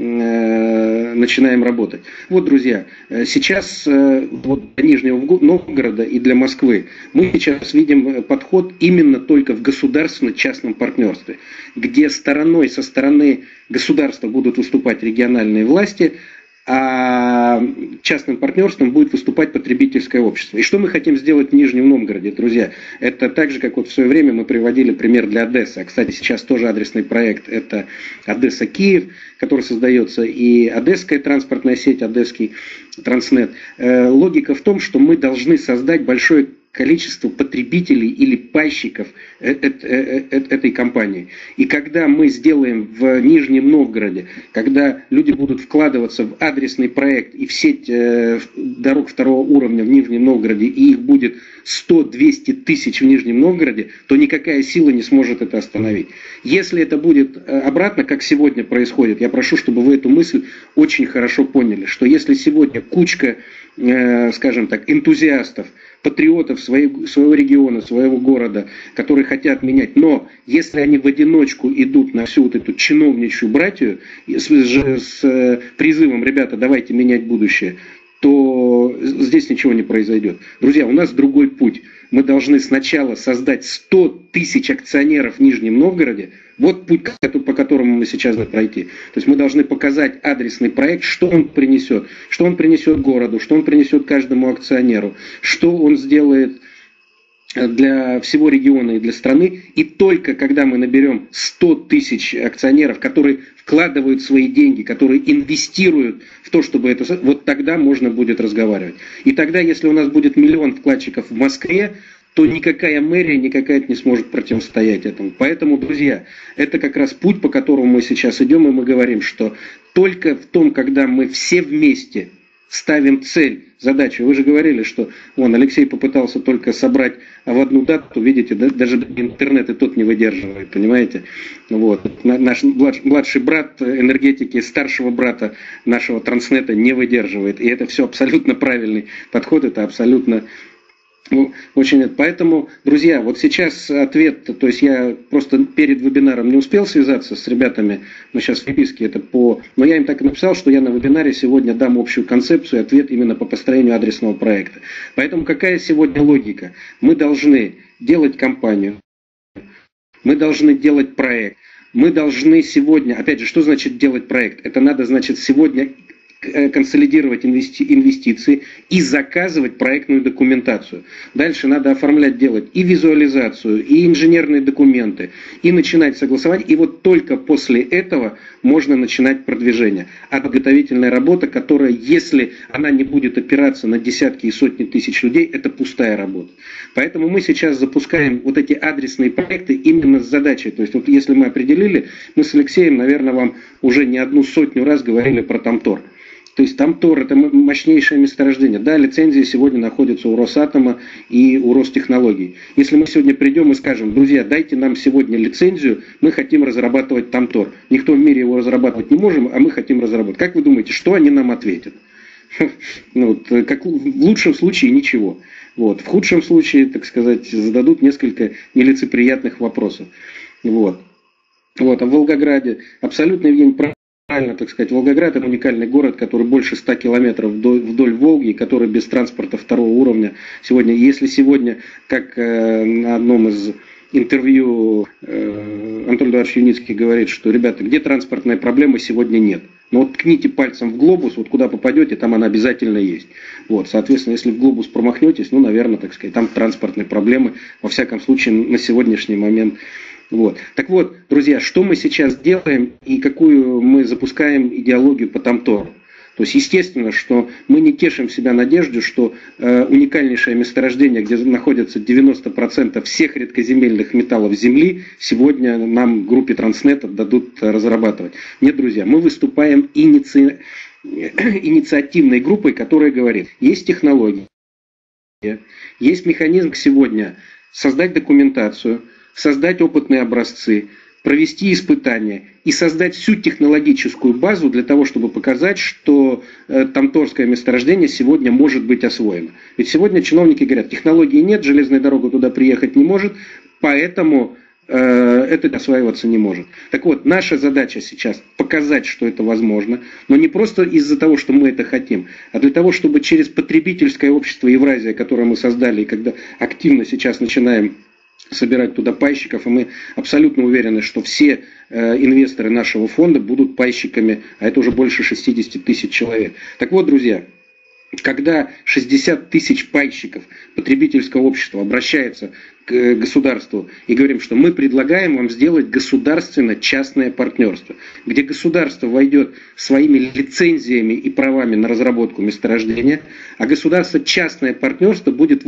начинаем работать. Вот, друзья, сейчас вот для Нижнего Новгорода и для Москвы мы сейчас видим подход именно только в государственно-частном партнерстве, где со стороны государства будут выступать региональные власти, а частным партнерством будет выступать потребительское общество. И что мы хотим сделать в Нижнем Новгороде, друзья? Это так же, как вот в свое время мы приводили пример для Одессы. А, кстати, сейчас тоже адресный проект. Это Одесса-Киев, который создается, и одесская транспортная сеть, одесский Транснет. Логика в том, что мы должны создать большое количество потребителей или пайщиков этой компании. И когда мы сделаем в Нижнем Новгороде, когда люди будут вкладываться в адресный проект и в сеть дорог второго уровня в Нижнем Новгороде, и их будет 100-200 тысяч в Нижнем Новгороде, то никакая сила не сможет это остановить. Если это будет обратно, как сегодня происходит, я прошу, чтобы вы эту мысль очень хорошо поняли, что если сегодня кучка, скажем так, энтузиастов, патриотов своего региона, своего города, которые хотят менять. Но если они в одиночку идут на всю вот эту чиновничью братью с призывом, ребята, давайте менять будущее, то здесь ничего не произойдет. Друзья, у нас другой путь. Мы должны сначала создать 100 тысяч акционеров в Нижнем Новгороде. Вот путь, по которому мы сейчас должны пройти. То есть мы должны показать адресный проект, что он принесет городу, что он принесет каждому акционеру, что он сделает для всего региона и для страны. И только когда мы наберем 100 тысяч акционеров, которые вкладывают свои деньги, которые инвестируют в то, чтобы это... Вот тогда можно будет разговаривать. И тогда, если у нас будет 1 миллион вкладчиков в Москве, то никакая мэрия, никакая не сможет противостоять этому. Поэтому, друзья, это как раз путь, по которому мы сейчас идем, и мы говорим, что только в том, когда мы все вместе ставим цель, задачу. Вы же говорили, что Алексей попытался только собрать в одну дату, видите, даже интернет и тот не выдерживает, понимаете? Вот. Наш младший брат энергетики, старшего брата нашего Транснета не выдерживает. И это все абсолютно правильный подход, это абсолютно... Очень. Поэтому, друзья, вот сейчас ответ, то есть я просто перед вебинаром не успел связаться с ребятами, но сейчас в переписке но я им так и написал, что я на вебинаре сегодня дам общую концепцию, ответ именно по построению адресного проекта. Поэтому какая сегодня логика? Мы должны делать кампанию, мы должны делать проект, мы должны сегодня, опять же, что значит делать проект? Это надо, значит, сегодня консолидировать инвестиции и заказывать проектную документацию. Дальше надо оформлять, делать и визуализацию, и инженерные документы, и начинать согласовать. И вот только после этого можно начинать продвижение. А подготовительная работа, которая, если она не будет опираться на десятки и сотни тысяч людей, это пустая работа. Поэтому мы сейчас запускаем вот эти адресные проекты именно с задачей. То есть вот если мы определили, мы с Алексеем, наверное, вам уже не одну сотню раз говорили про Тамтор. То есть Тамтор – это мощнейшее месторождение. Да, лицензии сегодня находятся у Росатома и у Ростехнологий. Если мы сегодня придем и скажем: друзья, дайте нам сегодня лицензию, мы хотим разрабатывать Тамтор. Никто в мире его разрабатывать не можем, а мы хотим разработать. Как вы думаете, что они нам ответят? Как в лучшем случае ничего. В худшем случае, так сказать, зададут несколько нелицеприятных вопросов. А в Волгограде абсолютно, Евгений, правильно, так сказать, Волгоград – это уникальный город, который больше 100 километров вдоль Волги, который без транспорта второго уровня сегодня. Если сегодня, как на одном из интервью Анатолий Эдуардович Юницкий говорит, что, ребята, где транспортная проблема, сегодня нет. Но вот ткните пальцем в глобус, вот куда попадете, там она обязательно есть. Соответственно, если в глобус промахнетесь, наверное, так сказать, там транспортные проблемы, во всяком случае, на сегодняшний момент. Так вот, друзья, что мы сейчас делаем и какую мы запускаем идеологию по Тамтору? То есть, естественно, что мы не тешим себя надеждой, что уникальнейшее месторождение, где находятся 90% всех редкоземельных металлов Земли, сегодня нам, группе Транснет, дадут разрабатывать. Нет, друзья, мы выступаем инициативной группой, которая говорит: есть технологии, есть механизм сегодня создать документацию, создать опытные образцы, провести испытания и создать всю технологическую базу для того, чтобы показать, что Тамторское месторождение сегодня может быть освоено. Ведь сегодня чиновники говорят: технологии нет, железная дорога туда приехать не может, поэтому это осваиваться не может. Так вот, наша задача сейчас показать, что это возможно, но не просто из-за того, что мы это хотим, а для того, чтобы через потребительское общество Евразия, которое мы создали, и когда активно сейчас начинаем собирать туда пайщиков, и мы абсолютно уверены, что все инвесторы нашего фонда будут пайщиками, а это уже больше 60 тысяч человек. Так вот, друзья, когда 60 тысяч пайщиков потребительского общества обращается к государству и говорим, что мы предлагаем вам сделать государственно-частное партнерство, где государство войдет своими лицензиями и правами на разработку месторождения, а частное партнерство будет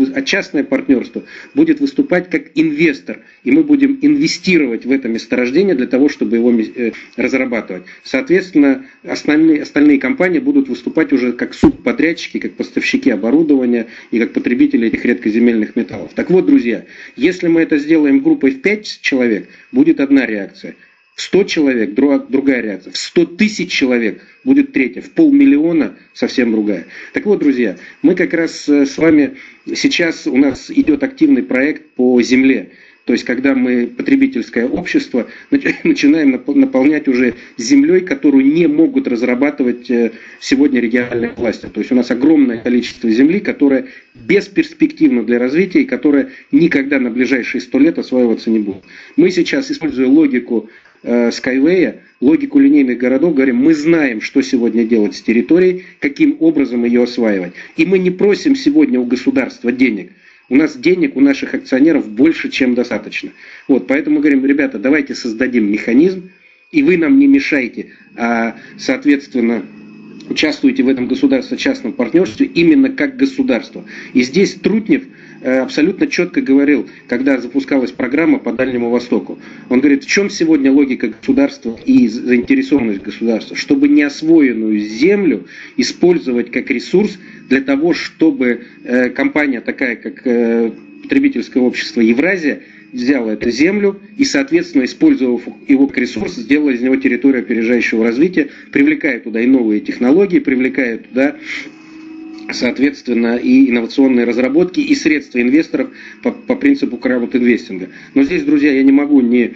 выступать как инвестор, и мы будем инвестировать в это месторождение для того, чтобы его разрабатывать. Соответственно, остальные компании будут выступать уже как субподрядчики, как поставщики оборудования и как потребители этих редкоземельных металлов. Так вот, друзья, если мы это сделаем группой в 5 человек, будет одна реакция. В 100 человек другая реакция. В 100 тысяч человек будет третья. В 500 000 совсем другая. Так вот, друзья, мы как раз с вами сейчас, у нас идет активный проект по земле. То есть, когда мы, потребительское общество, начинаем наполнять уже землей, которую не могут разрабатывать сегодня региональные власти. То есть, у нас огромное количество земли, которая бесперспективна для развития и которая никогда на ближайшие 100 лет осваиваться не будет. Мы сейчас, используя логику Skyway, логику линейных городов, говорим: мы знаем, что сегодня делать с территорией, каким образом ее осваивать. И мы не просим сегодня у государства денег. У нас денег, у наших акционеров больше, чем достаточно. Поэтому говорим: ребята, давайте создадим механизм, и вы нам не мешайте, а, соответственно, участвуйте в этом государственно-частном партнерстве именно как государство. И здесь Трутнев абсолютно четко говорил, когда запускалась программа по Дальнему Востоку. Он говорит: в чем сегодня логика государства и заинтересованность государства? Чтобы неосвоенную землю использовать как ресурс для того, чтобы компания такая, как потребительское общество Евразия, взяла эту землю и, соответственно, использовав его как ресурс, сделала из него территорию опережающего развития, привлекая туда и новые технологии, привлекая туда, соответственно, и инновационные разработки, и средства инвесторов по принципу краудинвестинга. Но здесь, друзья, я не могу не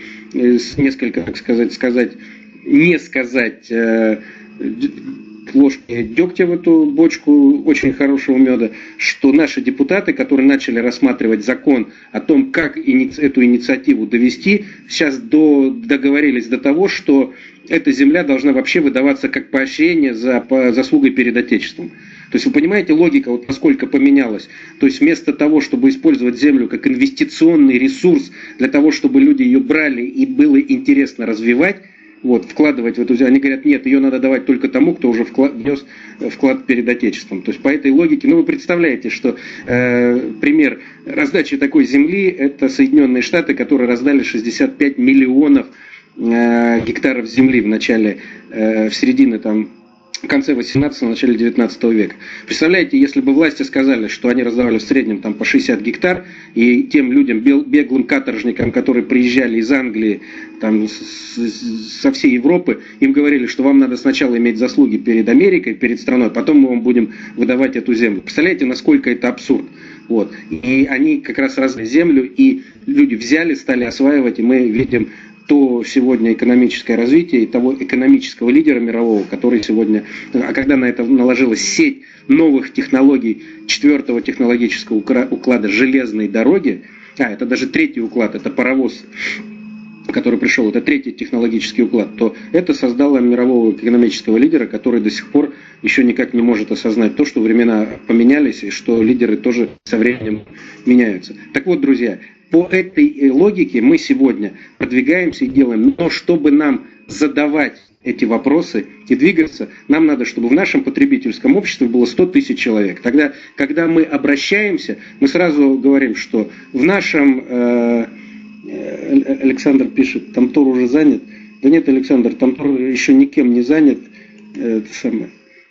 ложки дегтя в эту бочку очень хорошего меда, что наши депутаты, которые начали рассматривать закон о том, как эту инициативу довести, сейчас договорились до того, что эта земля должна вообще выдаваться как поощрение за заслугой перед Отечеством. То есть вы понимаете, логика вот насколько поменялась. То есть вместо того, чтобы использовать землю как инвестиционный ресурс для того, чтобы люди ее брали и было интересно развивать, вот, вкладывать в эту землю, они говорят, нет, ее надо давать только тому, кто уже внес вклад перед Отечеством. То есть по этой логике, вы представляете, что пример раздачи такой земли, это Соединенные Штаты, которые раздали 65 миллионов гектаров земли в начале, в середине в конце 18-го, начале 19 века. Представляете, если бы власти сказали, что они раздавали в среднем по 60 гектар, и тем людям, беглым каторжникам, которые приезжали из Англии, со всей Европы, им говорили, что вам надо сначала иметь заслуги перед Америкой, перед страной, потом мы вам будем выдавать эту землю. Представляете, насколько это абсурд. Вот. И они как раз раздали землю, и люди взяли, стали осваивать, и мы видим то сегодня экономическое развитие и того экономического лидера мирового, который сегодня, а когда на это наложилась сеть новых технологий 4-го технологического уклада железной дороги, это даже 3-й уклад, это паровоз, который пришел, это 3-й технологический уклад, то это создало мирового экономического лидера, который до сих пор еще никак не может осознать то, что времена поменялись и что лидеры тоже со временем меняются. Так вот, друзья, по этой логике мы сегодня продвигаемся и делаем, но чтобы нам задавать эти вопросы и двигаться, нам надо, чтобы в нашем потребительском обществе было 100 тысяч человек. Тогда, когда мы обращаемся, мы сразу говорим, что в нашем... Александр пишет, Тамтор уже занят. Да нет, Александр, Тамтор еще никем не занят. Это самое...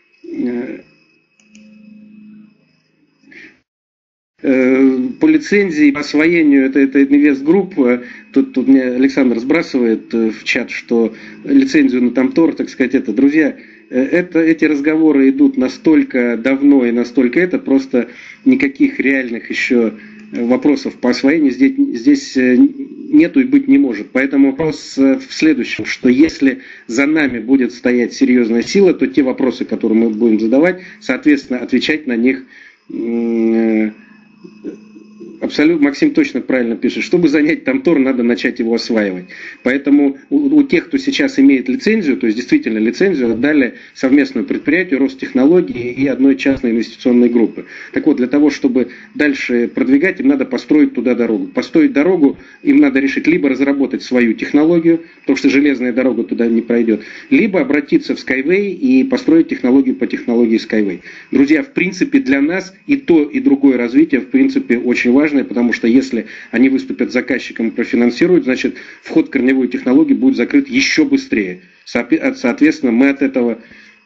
По лицензии, по освоению, это инвестгрупп, тут мне Александр сбрасывает в чат, что лицензию на Тамтор, так сказать, друзья, эти разговоры идут настолько давно и настолько просто никаких реальных еще вопросов по освоению здесь нету и быть не может. Поэтому вопрос в следующем, что если за нами будет стоять серьезная сила, то те вопросы, которые мы будем задавать, соответственно, отвечать на них абсолютно, Максим точно правильно пишет, чтобы занять Тамтор, надо начать его осваивать. Поэтому у тех, кто сейчас имеет лицензию, то есть действительно лицензию, отдали совместному предприятию Ростехнологии и одной частной инвестиционной группы. Так вот, для того, чтобы дальше продвигать, им надо построить туда дорогу. Построить дорогу им надо решить либо разработать свою технологию, потому что железная дорога туда не пройдет, либо обратиться в Skyway и построить технологию по технологии Skyway. Друзья, в принципе, для нас и то, и другое развитие, в принципе, очень важно, потому что если они выступят заказчиком и профинансируют, значит, вход в корневую технологию будет закрыт еще быстрее. Соответственно, мы от этого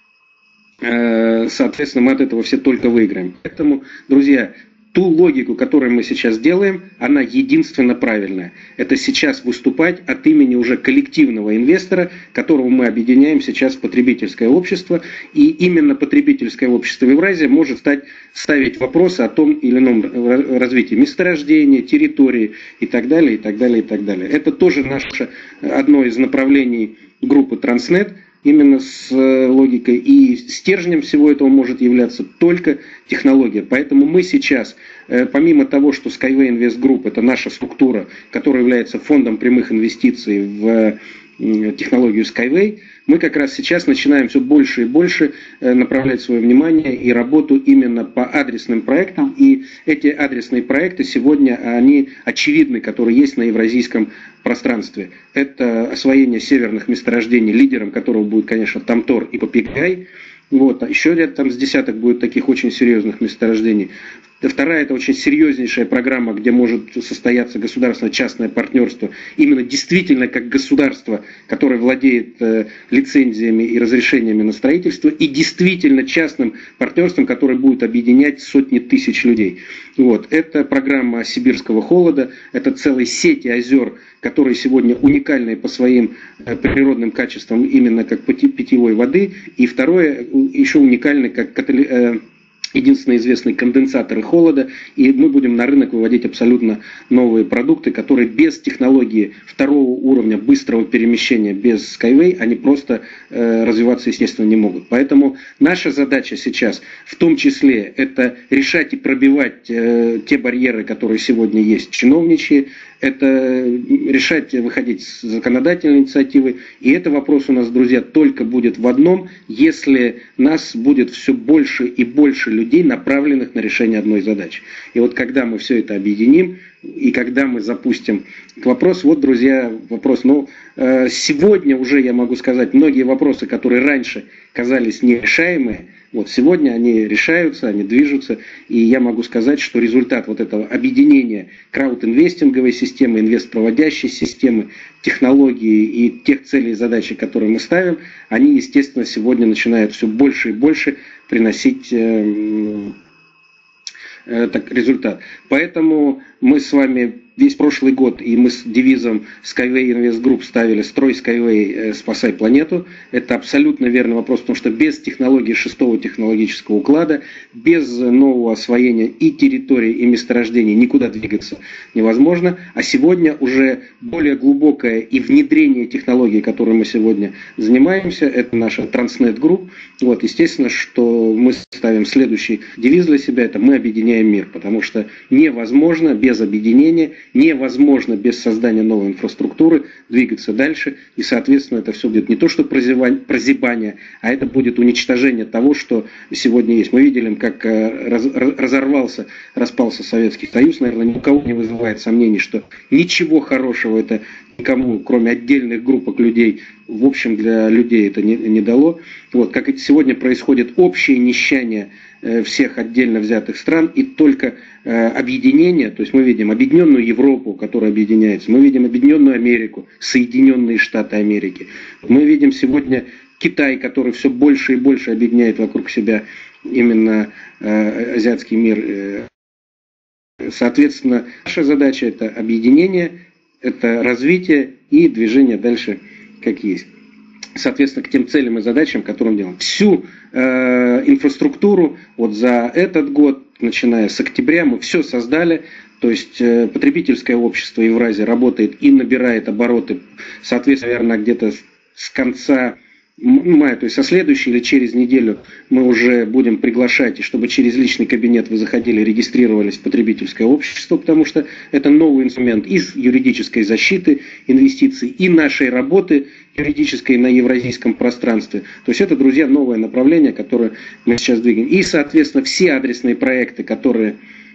все только выиграем. Поэтому, друзья, ту логику, которую мы сейчас делаем, она единственно правильная. Это сейчас выступать от имени уже коллективного инвестора, которого мы объединяем сейчас в потребительское общество. И именно потребительское общество Евразия может ставить вопросы о том или ином развитии месторождения, территории и так далее, и так далее, и так далее. Это тоже одно из направлений группы Транснет, именно с логикой. И стержнем всего этого может являться только технология. Поэтому мы сейчас, помимо того, что Skyway Invest Group это наша структура, которая является фондом прямых инвестиций в технологию Skyway, мы как раз сейчас начинаем все больше и больше направлять свое внимание и работу именно по адресным проектам. И эти адресные проекты сегодня, они очевидны, которые есть на евразийском пространстве. Это освоение северных месторождений, лидером которого будет, конечно, Тамтор и Попигай. Вот. А еще ряд с десяток будет таких очень серьезных месторождений. Вторая – это очень серьезнейшая программа, где может состояться государственно-частное партнерство. Именно действительно как государство, которое владеет лицензиями и разрешениями на строительство, и действительно частным партнерством, которое будет объединять сотни тысяч людей. Вот. Это программа сибирского холода, это целая сеть озер, которые сегодня уникальны по своим природным качествам, именно как питьевой воды. И второе, еще уникальны как единственные известные конденсаторы холода, и мы будем на рынок выводить абсолютно новые продукты, которые без технологии второго уровня быстрого перемещения, без Skyway, они просто развиваться, естественно, не могут. Поэтому наша задача сейчас, в том числе, это решать и пробивать те барьеры, которые сегодня есть, чиновничьи, это решать, выходить с законодательной инициативы. И это вопрос у нас, друзья, только будет в одном, если нас будет все больше и больше людей, направленных на решение одной задачи. И вот когда мы все это объединим, и когда мы запустим вопрос, вот, друзья, вопрос, сегодня уже, я могу сказать, многие вопросы, которые раньше казались нерешаемыми, вот сегодня они решаются, они движутся, и я могу сказать, что результат вот этого объединения краудинвестинговой системы, инвестпроводящей системы, технологии и тех целей и задач, которые мы ставим, они, естественно, сегодня начинают все больше и больше приносить результат. Поэтому мы с вами весь прошлый год, и мы с девизом Skyway Invest Group ставили «Строй Skyway, спасай планету». Это абсолютно верный вопрос, потому что без технологии шестого технологического уклада, без нового освоения и территории, и месторождений никуда двигаться невозможно. А сегодня уже более глубокое и внедрение технологий, которой мы сегодня занимаемся, это наша Transnet Group. Вот, естественно, что мы ставим следующий девиз для себя, это «Мы объединяем мир», потому что невозможно без объединения, невозможно без создания новой инфраструктуры двигаться дальше, и, соответственно, это все будет не то, что прозябание, а это будет уничтожение того, что сегодня есть. Мы видели, как распался Советский Союз, наверное, ни у кого не вызывает сомнений, что ничего хорошего это никому, кроме отдельных группок людей, в общем, для людей это не дало. Вот, как сегодня происходит общее нищание всех отдельно взятых стран, и только объединение, то есть мы видим объединенную Европу, которая объединяется, мы видим объединенную Америку, Соединенные Штаты Америки, мы видим сегодня Китай, который все больше и больше объединяет вокруг себя именно азиатский мир. Соответственно, наша задача это объединение, это развитие и движение дальше как есть. Соответственно, к тем целям и задачам, которые мы делаем. Всю инфраструктуру вот за этот год, начиная с октября, мы все создали. То есть потребительское общество Евразия работает и набирает обороты, соответственно, наверное, где-то с конца мая, то есть со следующей или через неделю мы уже будем приглашать, и чтобы через личный кабинет вы заходили, регистрировались в потребительское общество, потому что это новый инструмент из юридической защиты, инвестиций и нашей работы юридической на евразийском пространстве. То есть это, друзья, новое направление, которое мы сейчас двигаем. И, соответственно, все адресные проекты, которые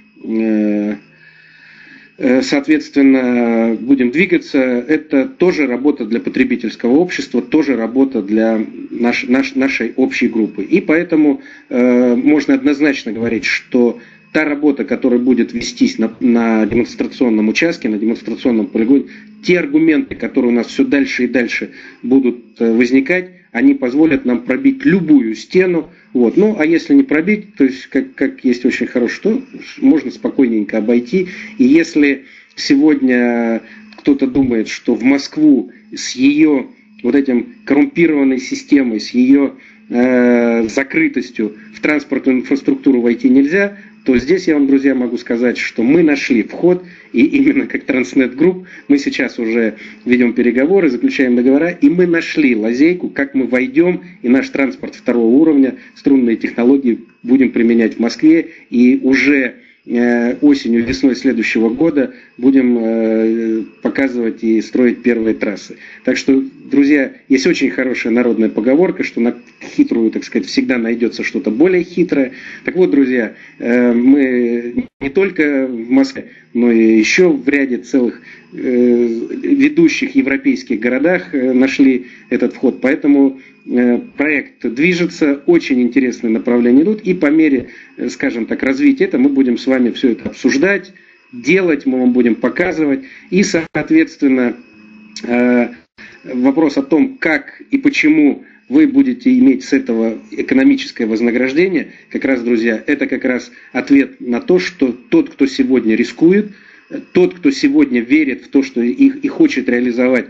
соответственно, будем двигаться. Это тоже работа для потребительского общества, тоже работа для нашей общей группы. И поэтому можно однозначно говорить, что та работа, которая будет вестись на демонстрационном участке, на демонстрационном полигоне, те аргументы, которые у нас все дальше и дальше будут возникать, они позволят нам пробить любую стену. Вот. Ну, а если не пробить, то есть, как есть очень хорошо, то можно спокойненько обойти. И если сегодня кто-то думает, что в Москву с ее вот этим коррумпированной системой, с ее закрытостью в транспортную инфраструктуру войти нельзя, то здесь я вам, друзья, могу сказать, что мы нашли вход, и именно как Transnet Group мы сейчас уже ведем переговоры, заключаем договора, и мы нашли лазейку, как мы войдем, и наш транспорт второго уровня, струнные технологии будем применять в Москве, и уже осенью, весной следующего года будем показывать и строить первые трассы. Так что, друзья, есть очень хорошая народная поговорка, что на хитрую, так сказать, всегда найдется что-то более хитрое. Так вот, друзья, мы не только в Москве, но и еще в ряде целых ведущих европейских городах нашли этот вход. Поэтому проект движется, очень интересные направления идут, и по мере, скажем так, развития этого мы будем с вами все это обсуждать, делать, мы вам будем показывать, и, соответственно, вопрос о том, как и почему вы будете иметь с этого экономическое вознаграждение, как раз, друзья, это как раз ответ на то, что тот, кто сегодня рискует, тот, кто сегодня верит в то, что и хочет реализовать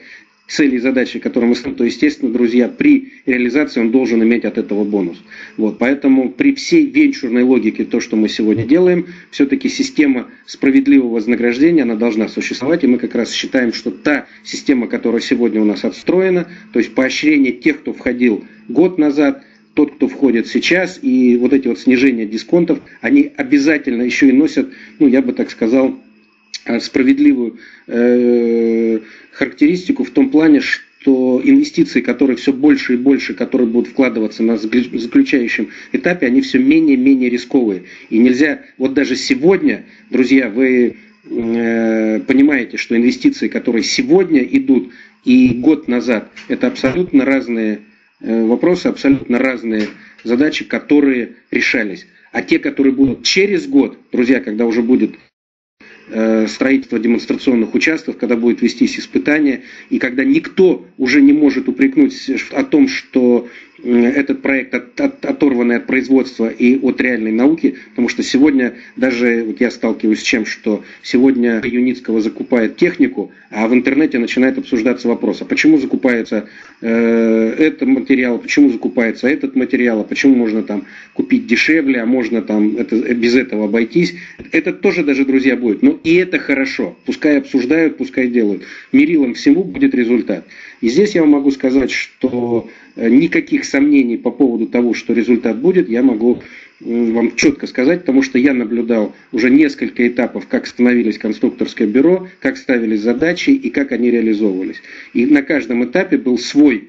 цели и задачи, которые мы ставим, то, естественно, друзья, при реализации он должен иметь от этого бонус. Вот, поэтому при всей венчурной логике, то, что мы сегодня делаем, все-таки система справедливого вознаграждения, она должна существовать, и мы как раз считаем, что та система, которая сегодня у нас отстроена, то есть поощрение тех, кто входил год назад, тот, кто входит сейчас, и вот эти вот снижения дисконтов, они обязательно еще и носят, ну, я бы так сказал, справедливую характеристику в том плане, что инвестиции, которые все больше и больше, которые будут вкладываться на заключающем этапе, они все менее и менее рисковые. И нельзя, вот даже сегодня, друзья, вы понимаете, что инвестиции, которые сегодня идут и год назад, это абсолютно разные вопросы, абсолютно разные задачи, которые решались. А те, которые будут через год, друзья, когда уже будет строительство демонстрационных участков, когда будет вестись испытание, и когда никто уже не может упрекнуть о том, что этот проект оторванный от производства и от реальной науки, потому что сегодня даже вот я сталкиваюсь с чем, что сегодня Юницкого закупает технику, а в интернете начинает обсуждаться вопрос, а почему закупается этот материал, почему закупается этот материал, а почему можно там купить дешевле, а можно там без этого обойтись. Это тоже даже, друзья, будет. Но и это хорошо. Пускай обсуждают, пускай делают. Мерилом всему будет результат. И здесь я вам могу сказать, что никаких сомнений по поводу того, что результат будет, я могу вам четко сказать, потому что я наблюдал уже несколько этапов, как становились конструкторское бюро, как ставились задачи и как они реализовывались. И на каждом этапе был свой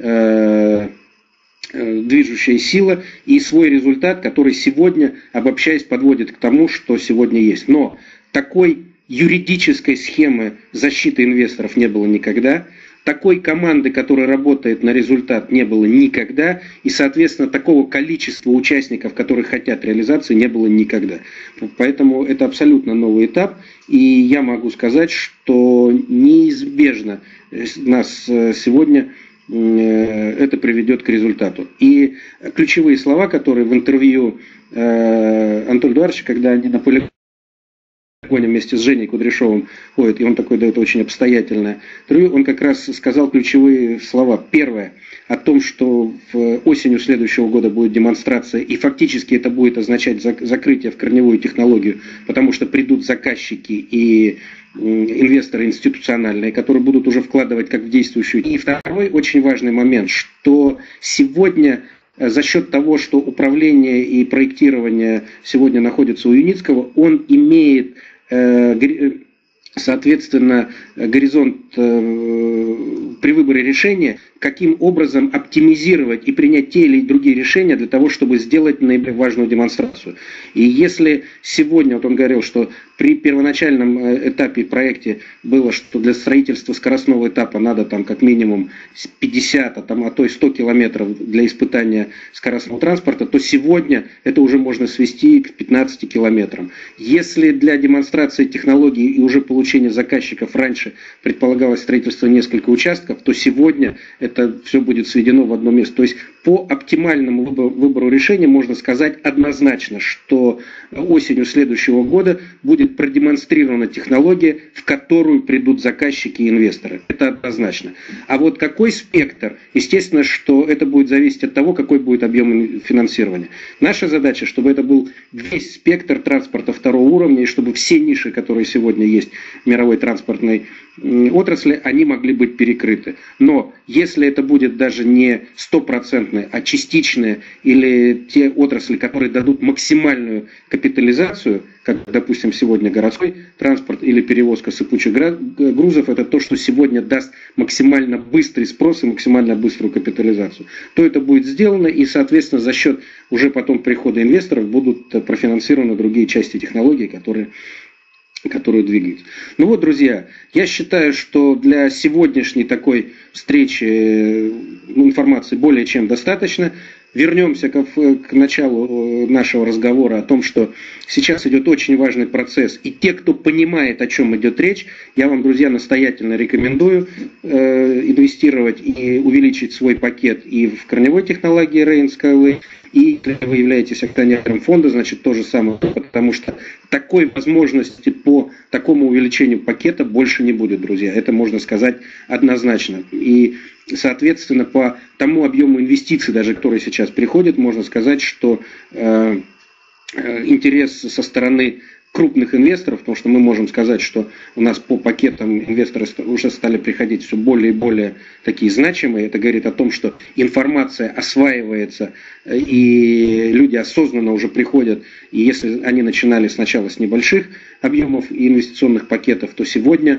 движущая сила и свой результат, который сегодня, обобщаясь, подводит к тому, что сегодня есть. Но такой юридической схемы защиты инвесторов не было никогда. Такой команды, которая работает на результат, не было никогда. И, соответственно, такого количества участников, которые хотят реализации, не было никогда. Поэтому это абсолютно новый этап. И я могу сказать, что неизбежно нас сегодня это приведет к результату. И ключевые слова, которые в интервью Анатолия Эдуардовича, когда они на полигоне вместе с Женей Кудряшовым ходит, и он такой дает очень обстоятельное интервью, он как раз сказал ключевые слова. Первое, о том, что осенью следующего года будет демонстрация, и фактически это будет означать закрытие в корневую технологию, потому что придут заказчики и инвесторы институциональные, которые будут уже вкладывать как в действующую. И второй очень важный момент, что сегодня за счет того, что управление и проектирование сегодня находится у Юницкого, он имеет, соответственно, горизонт при выборе решения, каким образом оптимизировать и принять те или другие решения для того, чтобы сделать наиболее важную демонстрацию. И если сегодня, вот он говорил, что при первоначальном этапе проекте было, что для строительства скоростного этапа надо там как минимум 50, а то и 100 километров для испытания скоростного транспорта, то сегодня это уже можно свести к 15 километрам. Если для демонстрации технологий и уже получения заказчиков раньше предполагалось строительство нескольких участков, то сегодня это все будет сведено в одно место. То есть по оптимальному выбору решения можно сказать однозначно, что осенью следующего года будет продемонстрирована технология, в которую придут заказчики и инвесторы. Это однозначно. А вот какой спектр, естественно, что это будет зависеть от того, какой будет объем финансирования. Наша задача, чтобы это был весь спектр транспорта второго уровня, и чтобы все ниши, которые сегодня есть в мировой транспортной отрасли, они могли быть перекрыты. Но если это будет даже не стопроцентные, а частичные, или те отрасли, которые дадут максимальную капитализацию, как, допустим, сегодня городской транспорт или перевозка сыпучих грузов, это то, что сегодня даст максимально быстрый спрос и максимально быструю капитализацию, то это будет сделано, и, соответственно, за счет уже потом прихода инвесторов будут профинансированы другие части технологий, которые двигаются. Ну вот, друзья, я считаю, что для сегодняшней такой встречи информации более чем достаточно. Вернемся к началу нашего разговора о том, что сейчас идет очень важный процесс. И те, кто понимает, о чем идет речь, я вам, друзья, настоятельно рекомендую инвестировать и увеличить свой пакет и в корневой технологии Rain Skyway. И если вы являетесь акционером фонда, значит то же самое, потому что такой возможности по такому увеличению пакета больше не будет, друзья. Это можно сказать однозначно. И, соответственно, по тому объему инвестиций, даже которые сейчас приходят, можно сказать, что интерес со стороны крупных инвесторов, потому что мы можем сказать, что у нас по пакетам инвесторы уже стали приходить все более и более такие значимые. Это говорит о том, что информация осваивается, и люди осознанно уже приходят. И если они начинали сначала с небольших объемов инвестиционных пакетов, то сегодня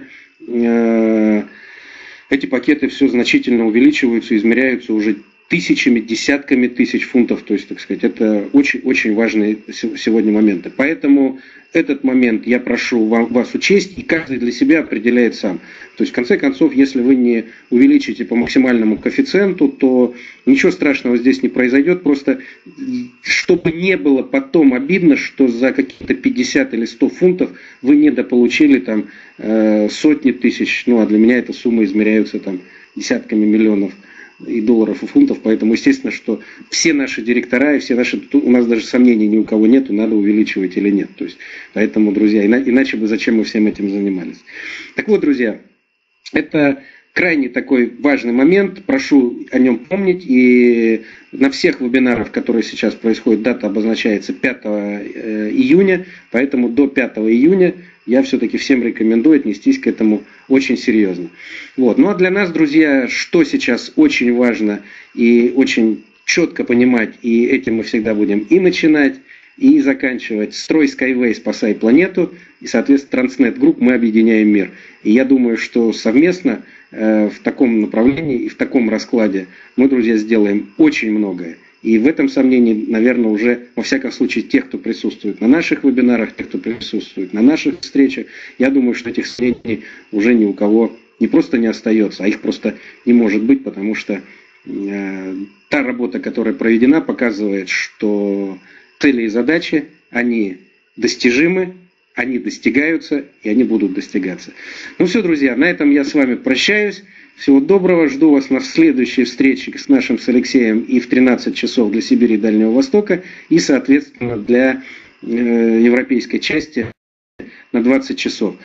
эти пакеты все значительно увеличиваются, измеряются уже тысячами, десятками тысяч фунтов. То есть, так сказать, это очень важные сегодня моменты. Поэтому этот момент я прошу вас учесть, и каждый для себя определяет сам. То есть, в конце концов, если вы не увеличите по максимальному коэффициенту, то ничего страшного здесь не произойдет. Просто, чтобы не было потом обидно, что за какие-то 50 или 100 фунтов вы недополучили там сотни тысяч. Ну, а для меня эта сумма измеряется там десятками миллионов и долларов, и фунтов, поэтому естественно, что все наши директора и все наши, у нас даже сомнений ни у кого нету, надо увеличивать или нет. То есть, поэтому, друзья, иначе бы зачем мы всем этим занимались. Так вот, друзья, это крайне такой важный момент, прошу о нем помнить, и на всех вебинарах, которые сейчас происходят, дата обозначается 5 июня, поэтому до 5 июня я все-таки всем рекомендую отнестись к этому очень серьезно. Вот. Ну а для нас, друзья, что сейчас очень важно и очень четко понимать, и этим мы всегда будем и начинать, и заканчивать. Строй Skyway, спасай планету, и, соответственно, Transnet Group, мы объединяем мир. И я думаю, что совместно в таком направлении и в таком раскладе мы, друзья, сделаем очень многое. И в этом сомнении, наверное, уже, во всяком случае, тех, кто присутствует на наших вебинарах, тех, кто присутствует на наших встречах, я думаю, что этих сомнений уже ни у кого не просто не остается, а их просто не может быть, потому что та работа, которая проведена, показывает, что цели и задачи, они достижимы, они достигаются, и они будут достигаться. Ну все, друзья, на этом я с вами прощаюсь. Всего доброго, жду вас на следующей встрече с нашим с Алексеем и в 13 часов для Сибири и Дальнего Востока, и, соответственно, для европейской части на 20 часов.